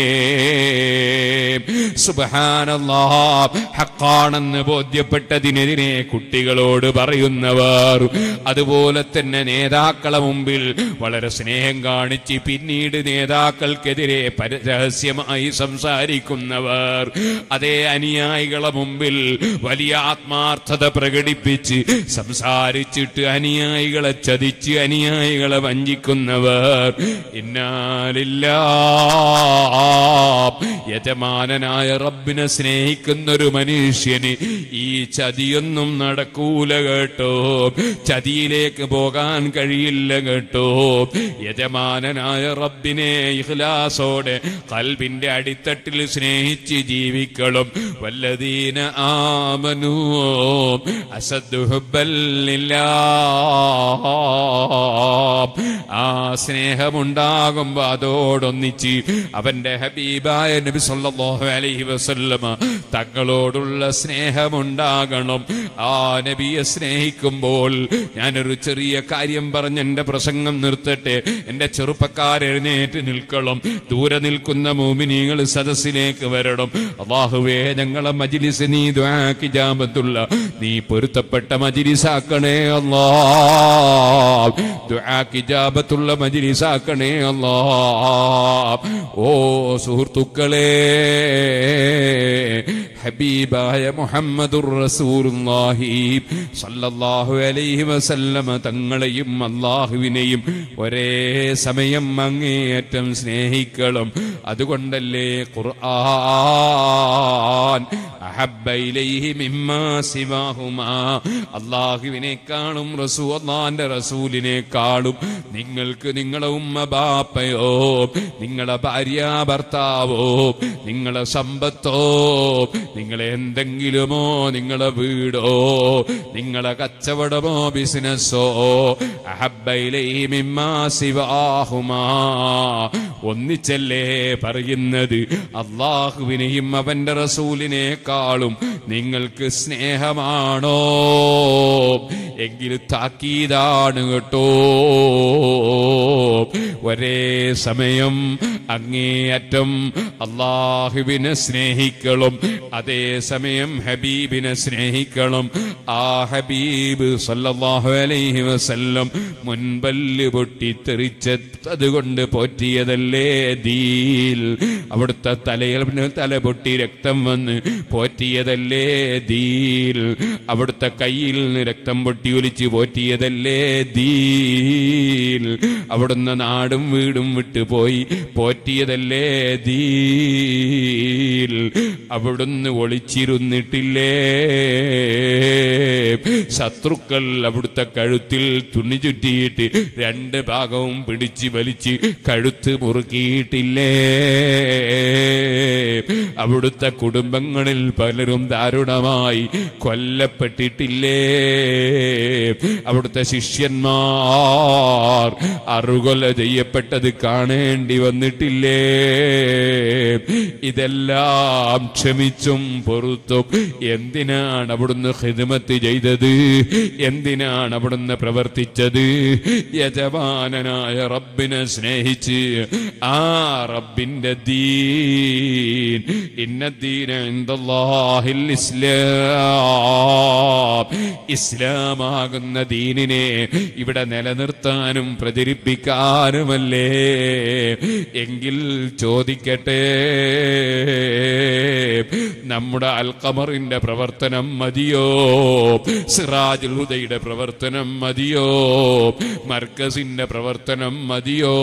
സുബ്ഹാനല്ലാഹ്, ഹഖാണെന്ന് ബോധ്യപ്പെട്ടതിനെതിരെ കുട്ടികളോട് പറയുന്നവർ, അതുപോലെ തന്നെ നേതാക്കളെ മുമ്പിൽ വളരെ സ്നേഹം കാണിച്ച് പിന്നീട് നേതാക്കൾക്കെതിരെ രഹസ്യമായി സംസാരിക്കുന്നവർ, അതേ അനുയായികളെ മുമ്പിൽ വലിയ ആത്മാർത്ഥത പ്രകടിപ്പിച്ച് സംസാരിച്ചിട്ട് അനുയായികളെ ചതിച്ച് അനുയായികളെ വഞ്ചിക്കുന്നവർ, ഇന്നാലില്ലാഹ്, യജമാനനായ റബ്ബിനെ സ്നേഹിക്കുന്ന ഒരു മനുഷ്യന് ഈ ചതിയൊന്നും നടക്കൂല കേട്ടോ, ചതിയിലേക്ക് പോകാൻ കഴിയില്ല കേട്ടോ. യജമാനനായ റബ്ബിനെ ഇഖ്ലാസോടെ ഖൽബിന്റെ അടിത്തട്ടിൽ സ്നേഹിച്ച് ജീവിക്കണം. വല്ലദീന ആമനൂ അസദ്ദു ഹുബ്ബൻ ലില്ലാഹ്, ആ സ്നേഹമുണ്ടാകുമ്പോ അതോടൊന്നിച്ച് അവന്റെ ഹബീബായ നബി സല്ലല്ലാഹു അലൈഹി വസല്ലമ തങ്ങളോടുള്ള സ്നേഹമുണ്ടാകണം. ആ നബിയെ സ്നേഹിക്കുമ്പോൾ, ഞാനൊരു ചെറിയ കാര്യം പറഞ്ഞ് എന്റെ പ്രസംഗം നിർത്തട്ടെ. എന്റെ ചെറുപ്പക്കാരെഴുന്നേറ്റ് നിൽക്കണം. ദൂരെ നിൽക്കുന്ന മുഅ്മിനീങ്ങൾ സദസ്സിലേക്ക് വരണം. അല്ലാഹുവേ, ഞങ്ങളെ മജ്ലിസ് നീ ദുആക്ക് ഇജാബത്തുള്ള, നീ പൊരുത്തപ്പെട്ട മജ്ലിസാക്കണേ അല്ലാഹ്, ദുആക്ക് ഇജാബത്തുള്ള മജ്ലിസാക്കണേ അല്ലാഹ്. ഓ സുഹൃത്തുക്കളെ, ഹബീബായ മുഹമ്മദുർ റസൂലുള്ളാഹി സല്ലല്ലാഹു അലൈഹി വസല്ലമ തങ്ങളെയും അല്ലാഹുവിനെയും ഒരേ സമയം അങ്ങേയറ്റം സ്നേഹിക്കണം. അതുകൊണ്ടല്ലേ ഖുർആൻ അഹബ്ബ ഇലൈഹി മിമ്മാ സിവാഹുമാ, അല്ലാഹുവിനെക്കാളും റസൂൽ അല്ലാഹുവിന്റെ റസൂലിനെക്കാളും നിങ്ങൾക്ക് നിങ്ങളെ ഉമ്മ ബാപ്പയോ, നിങ്ങളെ ഭാര്യ ഭർത്താവോ, നിങ്ങളെ സമ്പത്തോ, നിങ്ങളെ എന്തെങ്കിലുമോ, നിങ്ങളെ വീടോ, നിങ്ങളെ കച്ചവടമോ ബിസിനസ്സോ, അഹബ്ബ ഇലൈഹി മിമ്മാ സിവാഹുമാ, ഒന്നിച്ചല്ലേ പറയുന്നത്. അല്ലാഹുവിനെയും അവന്റെ റസൂലിനെക്കാളും നിങ്ങൾക്ക് സ്നേഹമാണോ എങ്കിൽ താക്കീതാണ് കേട്ടോ. ഒരേ സമയം അങ്ങേയറ്റം അല്ലാഹുവിനെ സ്നേഹിക്കണം, അതേസമയം ഹബീബിനെ സ്നേഹിക്കണം. ആ ഹബീബ് സല്ലല്ലാഹു അലൈഹി വസല്ലം മുൻപല്ല് പൊട്ടിത്തെറിച്ചത് കൊണ്ട് പോറ്റിയതല്ലേ ദീൽ, അവിടുത്തെ തലയിൽ തല പൊട്ടി രക്തം വന്ന് പോറ്റിയതല്ലേ ദീൽ, അവിടുത്തെ കയ്യിൽ നിന്ന് രക്തം പൊട്ടി ഒലിച്ച് പോറ്റിയതല്ലേ ദീൽ, അവിടുന്ന് നാടും വീടും വിട്ടുപോയി പോറ്റിയതല്ലേ ദീൽ, അവിടുന്ന് ഒളിച്ചിരുന്നിട്ടില്ലേ. ശത്രുക്കൾ അവിടുത്തെ കഴുത്തിൽ തുണി ചുറ്റിയിട്ട് രണ്ട് ഭാഗവും പിടിച്ച് വലിച്ച് കഴുത്ത് മുറുക്കിയിട്ടില്ലേ. അവിടുത്തെ കുടുംബങ്ങളിൽ പലരും ദാരുണമായി കൊല്ലപ്പെട്ടിട്ടില്ലേ. അവിടുത്തെ ശിഷ്യന്മാർ അറുകൊല ചെയ്യപ്പെട്ടത് കാണേണ്ടി വന്നിട്ടില്ലേ. ഇതെല്ലാം ക്ഷമിച്ചും പൊറുത്തും എന്തിനാണ് അവിടുന്ന് ഖിദ്മത്ത് ചെയ്തത്, എന്തിനാണ് അവിടുന്ന് പ്രവർത്തിച്ചത്? യജമാനനായ റബ്ബിനെ സ്നേഹിച്ച് ആ റബ്ബിന്റെ ദീൻ, ഇന്നദ്ദീന ഇൻദല്ലാഹിൽ ഇസ്ലാം, ഇസ്ലാമാകുന്ന ദീനിനെ ഇവിടെ നിലനിർത്താനും പ്രചരിപ്പിക്കാനുമല്ലേ. എങ്കിൽ ചോദിക്കട്ടെ, നമ്മുടെ അൽഖമറിന്റെ പ്രവർത്തനം മതിയോ? സിറാജുൽ ഹുദയുടെ പ്രവർത്തനം മതിയോ? മർക്കസിന്റെ പ്രവർത്തനം മതിയോ?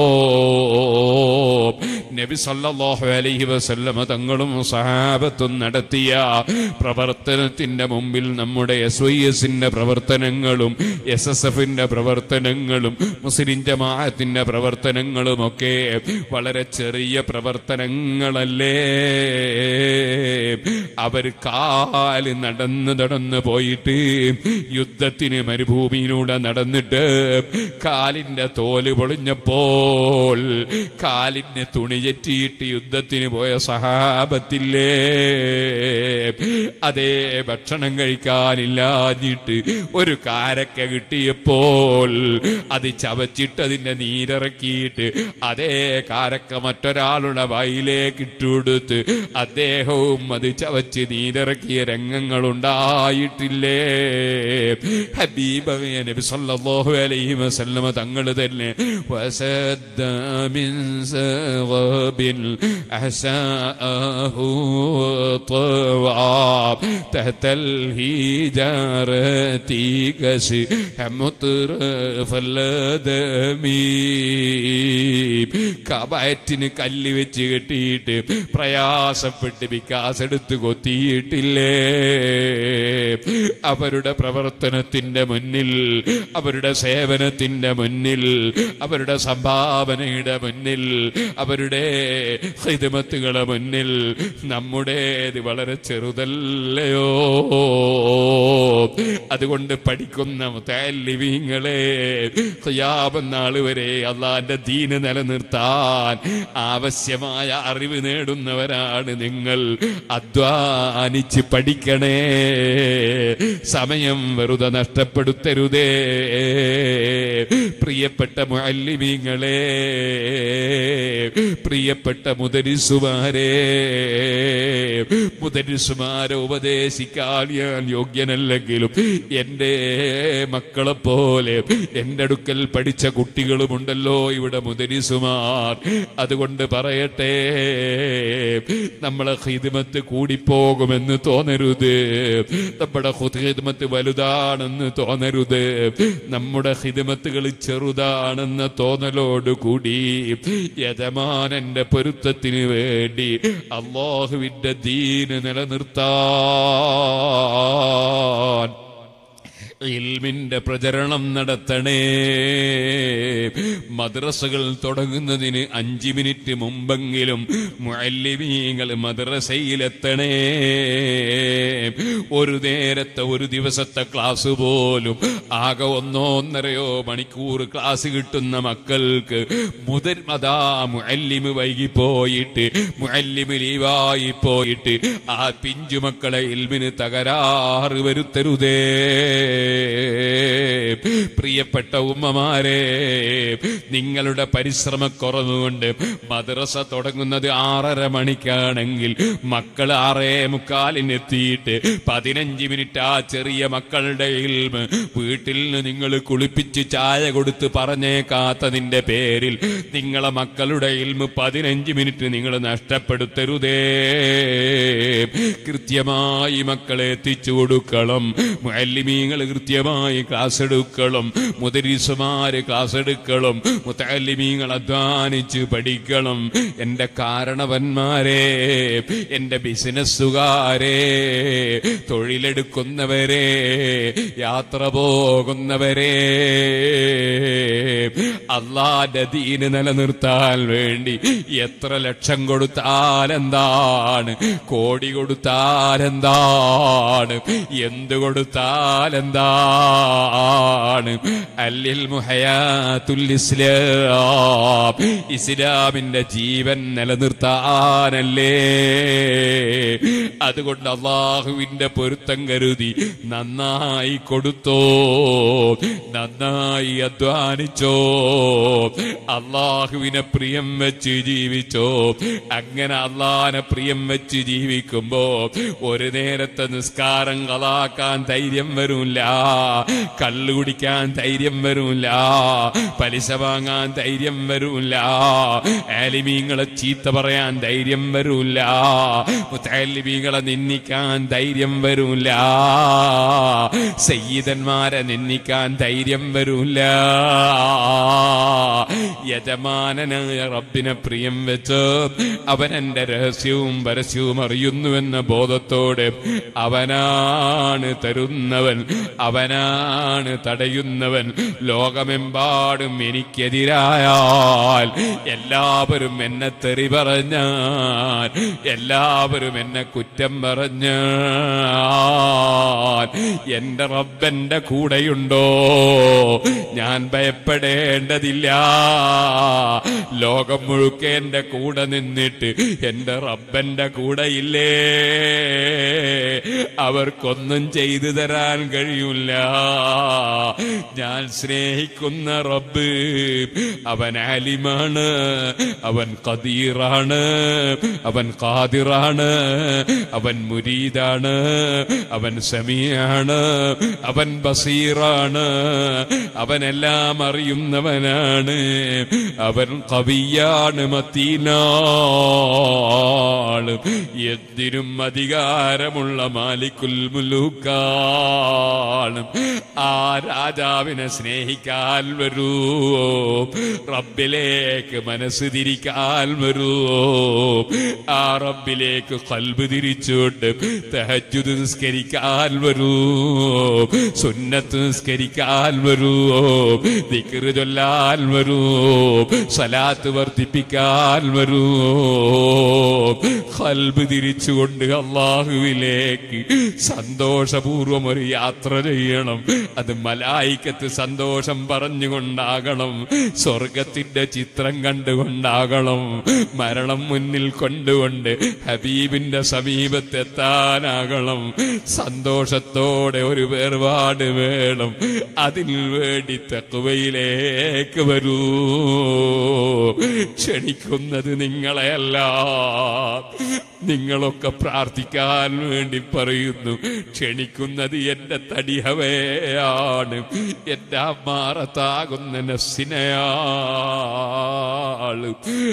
നബി സല്ലല്ലാഹു അലൈഹി വസല്ലമ തങ്ങളും സഹാബത്തും നടത്തിയ പ്രവർത്തനത്തിന്റെ മുമ്പിൽ നമ്മുടെ എസ് വൈ എസിന്റെ പ്രവർത്തനങ്ങളും എസ് എസ് എഫിന്റെ പ്രവർത്തനങ്ങളും മുസ്ലിം ജമാഅത്തിന്റെ പ്രവർത്തനങ്ങളും ഒക്കെ വളരെ ചെറിയ പ്രവർത്തനങ്ങളല്ലേ? അവർ കാല് നടന്ന് നടന്ന് പോയിട്ട് യുദ്ധത്തിന് മരുഭൂമിയിലൂടെ നടന്നിട്ട് കാലിന്റെ തോല് പൊളിഞ്ഞപ്പോൾ കാലിന് തുണി ചെറ്റിയിട്ട് യുദ്ധത്തിന് പോയ സഹാബത്തില്ലേ? അതേ ഭക്ഷണം കഴിക്കാനില്ലാഞ്ഞിട്ട് ഒരു കാരക്ക കിട്ടിയപ്പോൾ അത് ചവച്ചിട്ട് അതിന്റെ നീരിറക്കിയിട്ട് അതേ കാരക്ക മറ്റൊരാളുടെ വായിലേക്ക് ഇട്ടുകൊടുത്ത് അദ്ദേഹവും അത് ചവച്ച് നീരിറക്കിയ രംഗങ്ങൾ ഉണ്ടായിട്ടില്ലേ? ഹബീബ് നബി സല്ലല്ലാഹു അലൈഹി വസല്ലമ തങ്ങൾ തന്നെ വസദ്ദ മിൻ സഗബിൽ അഹ്സാഅഹു طواب تحت الهجارة كشمطرف الدمي കബയറ്റിന് കല്ല് വെച്ച് കെട്ടിയിട്ട് പ്രയാസപ്പെട്ട് വികാസ് എടുത്ത് കൊത്തിയിട്ടില്ലേ? അവരുടെ പ്രവർത്തനത്തിന്റെ മുന്നിൽ, അവരുടെ സേവനത്തിന്റെ മുന്നിൽ, അവരുടെ സംഭാവനയുടെ മുന്നിൽ, അവരുടെ ഖിദ്മത്തുകളുടെ മുന്നിൽ നമ്മുടേത് വളരെ ചെറുതല്ലയോ? അതുകൊണ്ട് പഠിക്കുന്ന മുതഅല്ലിമീങ്ങളെ, ഖിയാമത്ത് നാൾ വരെ അല്ലാഹുവിന്റെ ദീന് നിലനിർത്താൻ ആവശ്യമായ അറിവ് നേടുന്നവരാണ് നിങ്ങൾ. അധ്വാനിച്ച് പഠിക്കണേ, സമയം വെറുതെ നഷ്ടപ്പെടുത്തരുതേ. പ്രിയപ്പെട്ട മുഅല്ലിമീങ്ങളെ, പ്രിയപ്പെട്ട മുദരിസുമാരെ, മുദരിസുമാരെ ഉപദേശിക്കാൻ ഞാൻ യോഗ്യനല്ലെങ്കിലും എന്റെ മക്കളെ പോലെ എന്റെ അടുക്കൽ പഠിച്ച കുട്ടികളുമുണ്ടല്ലോ ഇവിടെ മുദരിസുമാർ. അതുകൊണ്ട് പറയട്ടെ, നമ്മളെ ഖിദ്മത്ത് കൂടിപ്പോകുമെന്ന് തോന്നരുത്, നമ്മുടെ ഖിദ്മത്ത് വലുതാണെന്ന് തോന്നരുത്. നമ്മുടെ ഖിദ്മത്തുകൾ ചെറുതാണെന്ന തോന്നലോടുകൂടി യജമാനന്റെ പൊരുത്തത്തിന് വേണ്ടി അല്ലാഹുവിന്റെ ദീന് നിലനിർത്താൻ ഇൽമിന്റെ പ്രചരണം നടത്തണേ. മദ്രസകൾ തുടങ്ങുന്നതിന് അഞ്ചു മിനിറ്റ് മുമ്പെങ്കിലും മുഅല്ലിമീങ്ങൾ മദ്രസയിലെത്തണേ. ഒരു നേരത്തെ ഒരു ദിവസത്തെ ക്ലാസ് പോലും ആകെ ഒന്നോ ഒന്നരയോ മണിക്കൂർ ക്ലാസ് കിട്ടുന്ന മക്കൾക്ക് മുതൽ അതാ മുഅല്ലിമ് വൈകിപ്പോയിട്ട്, മുഅല്ലിമ് ലീവായി പോയിട്ട് ആ പിഞ്ചുമക്കളെ ഇൽമിന് തകരാറ് വരുത്തരുതേ. പ്രിയപ്പെട്ട ഉമ്മമാരെ, നിങ്ങളുടെ പരിശ്രമക്കുറവുകൊണ്ട് മദ്രസ തുടങ്ങുന്നത് ആറര മണിക്കാണെങ്കിൽ മക്കൾ ആറേ മുക്കാലിനെത്തിയിട്ട് പതിനഞ്ച് മിനിറ്റ് ആ ചെറിയ മക്കളുടെ ഇൽമ് വീട്ടിൽ നിന്ന് നിങ്ങൾ കുളിപ്പിച്ച് ചായ കൊടുത്ത് പറഞ്ഞേക്കാത്തതിന്റെ പേരിൽ നിങ്ങളെ മക്കളുടെ ഇൽമ് പതിനഞ്ച് മിനിറ്റ് നിങ്ങൾ നഷ്ടപ്പെടുത്തരുതേ. കൃത്യമായി മക്കളെ എത്തിച്ചു കൊടുക്കണം. മുഅല്ലിമീങ്ങൾ കൃത്യമായി ക്ലാസ് എടുക്കണം, മുദരിസുമാര് ക്ലാസ് എടുക്കണം, മുതഅല്ലിമീങ്ങൾ അധ്വാനിച്ച് പഠിക്കണം. എന്റെ കാരണവന്മാരെ, എന്റെ ബിസിനസ്സുകാരെ, തൊഴിലെടുക്കുന്നവരെ, യാത്ര പോകുന്നവരെ, അല്ലാഹുവിന്റെ ദീന് നിലനിർത്താൻ വേണ്ടി എത്ര ലക്ഷം കൊടുത്താലെന്താണ്, കോടി കൊടുത്താലെന്താണ്, എന്ത് കൊടുത്താലെന്താണ്? അല്ലിൽ മുഹയാത്തുൽ ഇസ്ലാം, ഇസ്ലാമിന്റെ ജീവൻ നിലനിർത്താനല്ലേ. അതുകൊണ്ട് അല്ലാഹുവിന്റെ പൊരുത്തം കരുതി നന്നായി കൊടുത്തോ, നന്നായി അധ്വാനിച്ചോ, അല്ലാഹുവിനെ പ്രിയം വെച്ച് ജീവിച്ചോ. അങ്ങനെ അല്ലാഹുവിനെ പ്രിയം വെച്ച് ജീവിക്കുമ്പോ ഒരു നേരത്തെ നിസ്കാരം കളാക്കാൻ ധൈര്യം വരൂല്ല, കള്ളു കുടിക്കാൻ ധൈര്യം വരൂല്ല, പലിശ വാങ്ങാൻ ധൈര്യം വരൂല്ല, ആലിമീങ്ങളെ ചീത്ത പറയാൻ ധൈര്യം വരൂല്ല, മുതഅല്ലിമീങ്ങളെ നബികളെ നിന്ദിക്കാൻ ധൈര്യം വരൂല, സയ്യിദന്മാരെ നിന്ദിക്കാൻ ധൈര്യം വരൂല. യജമാനനായ റബ്ബിനെ പ്രിയം വെച്ച് അവൻ എന്റെ രഹസ്യവും പരസ്യവും അറിയുന്നുവെന്ന ബോധത്തോടെ അവനാണ് തരുന്നവൻ, അവനാണ് തടയുന്നവൻ. ലോകമെമ്പാടും എനിക്കെതിരായാൽ, എല്ലാവരും എന്നെ തെറി പറഞ്ഞാൽ, എല്ലാവരും എന്നെ കുറ്റം പറഞ്ഞാൽ എന്റെ റബ്ബന്റെ കൂടെയുണ്ടോ? ഞാൻ ഭയപ്പെടേണ്ടതില്ല. ലോകം മുഴുക്കെ എന്റെ കൂടെ നിന്നിട്ട് എന്റെ റബ്ബന്റെ കൂടെയില്ലേ? അവർക്കൊന്നും ചെയ്തു തരാൻ കഴിയില്ല. ഞാൻ സ്നേഹിക്കുന്ന റബ്ബ് അവൻ ആലിമാണ്, അവൻ ഖദീറാണ്, അവൻ ഖാദിറാണ്, അവൻ മുരീദാണ്, അവൻ സമീആണ്, അവൻ ബസീറാണ്, അവനെല്ലാം അറിയുന്നവനാണ്, അവൻ ഖവിയാണ്, മതീനാണ്, എന്തിനും അധികാരമുള്ള മാലിക്കുൽ മുലൂക്കാണ്. ആ രാജാവിനെ സ്നേഹിക്കാൻ വരൂ, റബ്ബിലേക്ക് മനസ്സ് തിരിക്കാൻ വരൂ, ആ റബ്ബിലേക്ക് ഖൽബ് തിരിച്ചുകൊണ്ട് തഹജ്ജുദ് നിസ്കരിക്കാൻ വരൂ, സുന്നത്ത് നിസ്കരിക്കാൻ വരൂ, ദിക്ർ ചൊല്ലാൻ വരൂ, സലാത്ത് വർദ്ധിപ്പിക്കാൻ വരൂ. ഖൽബ് തിരിച്ചുകൊണ്ട് അല്ലാഹുവിലേക്ക് സന്തോഷപൂർവം ഒരു യാത്ര ചെയ്യണം. അത് മലായികത്ത് സന്തോഷം പറഞ്ഞുകൊണ്ടാകണം, സ്വർഗത്തിന്റെ ചിത്രം കണ്ടുകൊണ്ടാകണം, മരണം മുന്നിൽ കൊണ്ടുകൊണ്ട് ഹബീബിന്റെ സമീപത്തെത്താനാകണം. സന്തോഷത്തോടെ ഒരു വേർപാട് വേണം. അതിന് വേണ്ടി തഖ്വയിലേക്ക് വരൂ. ക്ഷണിക്കുന്നത് നിങ്ങളെയല്ല, നിങ്ങളൊക്കെ പ്രാർത്ഥിക്കാൻ വേണ്ടി പറയുന്നു. ക്ഷണിക്കുന്നത് എന്റെ തടിഹവയാണ്, എന്റെ അമ്മാറത്താകുന്ന നഫ്സിനെയാണ്.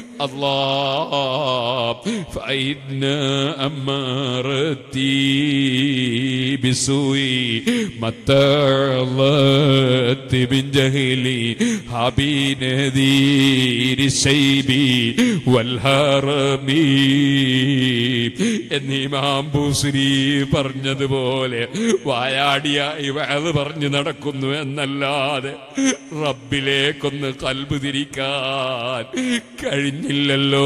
അല്ലാഹ് ഫഇന്ന അമ്മാറതി ബിസൂയി മത്തഅല്ലതി ബിൻ ജഹലി ഹബീനദീരി ശൈബി വൽ ഹറമി എന്നീ ഇമാം ബൂസ്രി പറഞ്ഞതുപോലെ വായാടിയായി വഅദ് പറഞ്ഞു നടക്കുന്നു എന്നല്ലാതെ റബ്ബിലേക്കൊന്ന് ഖൽബ് തിരിക്കാൻ കഴിഞ്ഞില്ലല്ലോ.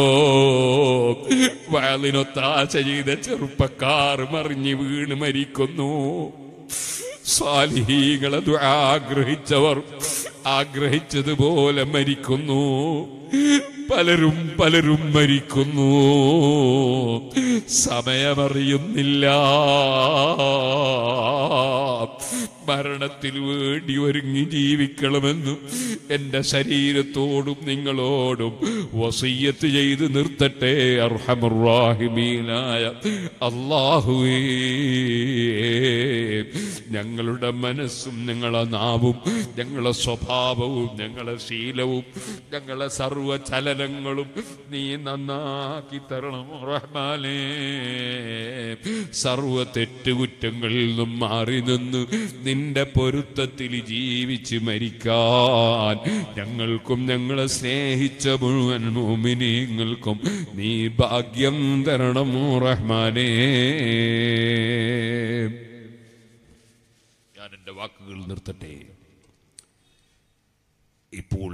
വഅദിനൊത്താശ ചെയ്ത ചെറുപ്പക്കാർ മറിഞ്ഞു വീണ് മരിക്കുന്നു. സാലിഹീങ്ങളെ ദുആ ആഗ്രഹിച്ചവർ ആഗ്രഹിച്ചതുപോലെ മരിക്കുന്നു. പലരും പലരും മരിക്കുന്നു, സമയമറിയുന്നില്ല. മരണത്തിന് വേണ്ടി ഒരുങ്ങി ജീവിക്കണമെന്നും എന്റെ ശരീരത്തോടും നിങ്ങളോടും വസിയ്യത്ത് ചെയ്ത് നിർത്തട്ടെ അർഹമർ റഹീമീനായ അല്ലാഹുവേ. ഞങ്ങളുടെ മനസ്സും ഞങ്ങളെ നാവും ഞങ്ങളെ സ്വഭാവവും ഞങ്ങളെ ശീലവും ഞങ്ങളെ സർവ ചലനങ്ങളും നീ നന്നാക്കി തരണം റഹ്മാനേ. സർവ തെറ്റുകുറ്റങ്ങളിൽ നിന്നും മാറി നിന്ന് നിന്റെ പൊരുത്തത്തിൽ ജീവിച്ച് മരിക്കാൻ ഞങ്ങൾക്കും ഞങ്ങളെ സ്നേഹിച്ച മുഴുവൻ മുഅ്മിനീങ്ങൾക്കും നീ ഭാഗ്യം തരണം റഹ്മാനേ. ഞാൻ എൻ്റെ വാക്കുകൾ നിർത്തട്ടെ. ഇപ്പോൾ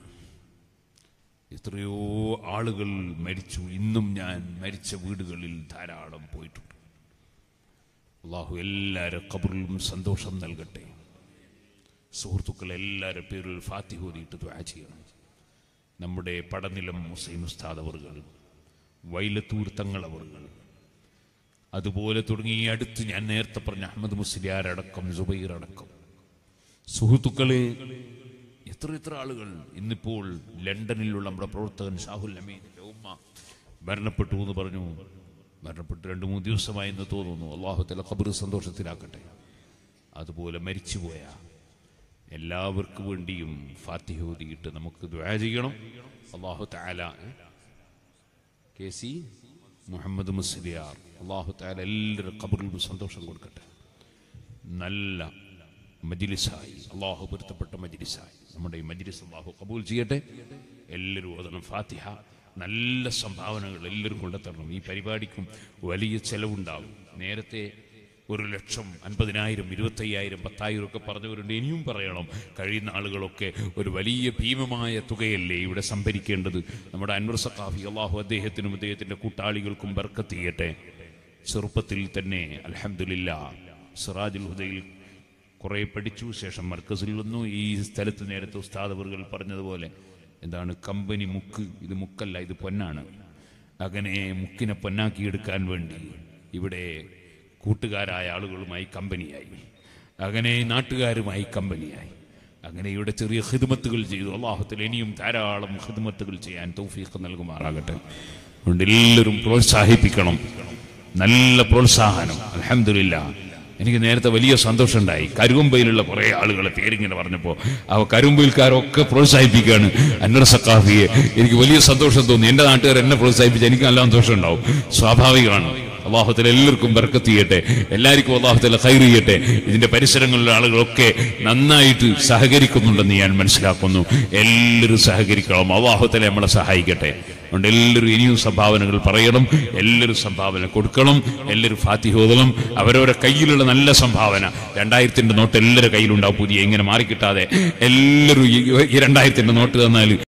എത്രയോ ആളുകൾ മരിച്ചു. ഇന്നും ഞാൻ മരിച്ച വീടുകളിൽ ധാരാളം പോയിട്ടുണ്ട്. അള്ളാഹു എല്ലാവരും ഖബറിലും സന്തോഷം നൽകട്ടെ. സുഹൃത്തുക്കൾ എല്ലാവരുടെ പേരിൽ ഫാത്തിഹ ഓതിയിട്ട് ദുആ ചെയ്യണം. നമ്മുടെ പടനിലം ഹുസൈൻ ഉസ്താദ് അവറുകൾ, വൈലത്തൂർ തങ്ങൾ അവറുകൾ, അതുപോലെ തുടങ്ങി അടുത്ത് ഞാൻ നേരത്തെ പറഞ്ഞ അഹമ്മദ് മുസ്ലിയാർ അടക്കം സുബൈർ അടക്കം സുഹൃത്തുക്കളെ എത്ര എത്ര ആളുകൾ. ഇന്നിപ്പോൾ ലണ്ടനിലുള്ള നമ്മുടെ പ്രവർത്തകൻ ഷാഹുൽ അമീനിന്റെ ഉമ്മ മരണപ്പെട്ടു എന്ന് പറഞ്ഞു. മരണപ്പെട്ട് രണ്ട് മൂന്ന് ദിവസമായി എന്ന് തോന്നുന്നു. അല്ലാഹു തആല ഖബർ സന്തോഷത്തിലാക്കട്ടെ. അതുപോലെ മരിച്ചുപോയ എല്ലാവർക്കും വേണ്ടിയും ഫാത്തിഹ ഓതിയിട്ട് നമുക്ക് ദുആ ചെയ്യണം. അല്ലാഹു തആല കെ സി മുഹമ്മദ് മുസ്ലിയാർ, അല്ലാഹു തആല എല്ലാവരും ഖബറിലും സന്തോഷം കൊടുക്കട്ടെ. നല്ല മജ്ലിസായി, അല്ലാഹു പൊരുത്തപ്പെട്ട മജ്ലിസായി നമ്മുടെ ഈ മജ്ലിസ് അല്ലാഹു ഖബൂൽ ചെയ്യട്ടെ. എല്ലാവരും ഓതണം ഫാത്തിഹ. നല്ല സംഭാവനകൾ എല്ലാവരും കൊണ്ടെത്തരണം. ഈ പരിപാടിക്കും വലിയ ചെലവുണ്ടാകും. നേരത്തെ ഒരു ലക്ഷം, അൻപതിനായിരം, ഇരുപത്തയ്യായിരം, പത്തായിരം ഒക്കെ പറഞ്ഞവരുണ്ട്. ഇനിയും പറയണം. കഴിയുന്ന ആളുകളൊക്കെ ഒരു വലിയ ഭീമമായ തുകയല്ലേ ഇവിടെ സംഭരിക്കേണ്ടത്. നമ്മുടെ അൻവർ സഖാഫി, അല്ലാഹു അദ്ദേഹത്തിനും അദ്ദേഹത്തിൻ്റെ കൂട്ടാളികൾക്കും ബർക്കത്ത് ചെയ്യട്ടെ. ചെറുപ്പത്തിൽ തന്നെ അൽഹംദുലില്ലാഹ് സിറാജുൽ ഹുദയിൽ കുറേ പഠിച്ചു. ശേഷം മർക്കസിൽ വന്നു. ഈ സ്ഥലത്ത് നേരത്തെ ഉസ്താദ് അവറുകൾ പറഞ്ഞതുപോലെ എന്താണ് കമ്പനി മുക്ക്, ഇത് മുക്കല്ല, ഇത് പൊന്നാണ്. അങ്ങനെ മുക്കിനെ പൊന്നാക്കിയെടുക്കാൻ വേണ്ടി ഇവിടെ കൂട്ടുകാരായ ആളുകളുമായി കമ്പനിയായി, അങ്ങനെ നാട്ടുകാരുമായി കമ്പനിയായി, അങ്ങനെ ഇവിടെ ചെറിയ ഖിദ്മത്തുകൾ ചെയ്തു. അല്ലാഹുവിൽ ഇനിയും ധാരാളം ഖിദ്മത്തുകൾ ചെയ്യാൻ തൗഫീഖ് നൽകുമാറാകട്ടെ. അതുകൊണ്ട് എല്ലാവരും പ്രോത്സാഹിപ്പിക്കണം. നല്ല പ്രോത്സാഹനം. അൽഹംദുലില്ലാഹ് എനിക്ക് നേരത്തെ വലിയ സന്തോഷം ഉണ്ടായി. കരുവമ്പയിലുള്ള കുറേ ആളുകളെ പേരിങ്ങനെ പറഞ്ഞപ്പോൾ ആ കരുവമ്പയിൽക്കാരൊക്കെ പ്രോത്സാഹിപ്പിക്കുകയാണ് അൻവർ സഖാഫിയെ. എനിക്ക് വലിയ സന്തോഷം തോന്നി. എൻ്റെ നാട്ടുകാർ എന്നെ പ്രോത്സാഹിപ്പിച്ച് എനിക്ക് നല്ല സന്തോഷം ഉണ്ടാവും. സ്വാഭാവികമാണ്. അല്ലാഹു തആല എല്ലാവർക്കും ബർക്കത്ത് ചെയ്യട്ടെ. എല്ലാവർക്കും അല്ലാഹു തആല ഖൈർ ചെയ്യട്ടെ. ഇതിന്റെ പരിസരങ്ങളിലുള്ള ആളുകളൊക്കെ നന്നായിട്ട് സഹകരിക്കുന്നുണ്ടെന്ന് ഞാൻ മനസ്സിലാക്കുന്നു. എല്ലാവരും സഹകരിക്കണം. അല്ലാഹു തആല നമ്മളെ സഹായിക്കട്ടെ. അതുകൊണ്ട് എല്ലാവരും ഇനിയും സംഭാവനകൾ പറയണം. എല്ലാവരും സംഭാവന കൊടുക്കണം. എല്ലാവരും ഫാത്തിഹ ഓതണം. അവരവരുടെ കയ്യിലുള്ള നല്ല സംഭാവന, രണ്ടായിരത്തിന്റെ നോട്ട് എല്ലാവരുടെ കയ്യിലുണ്ടാവും. പുതിയ ഇങ്ങനെ മാറിക്കിട്ടാതെ എല്ലാവരും ഈ രണ്ടായിരത്തിന്റെ നോട്ട് തന്നാൽ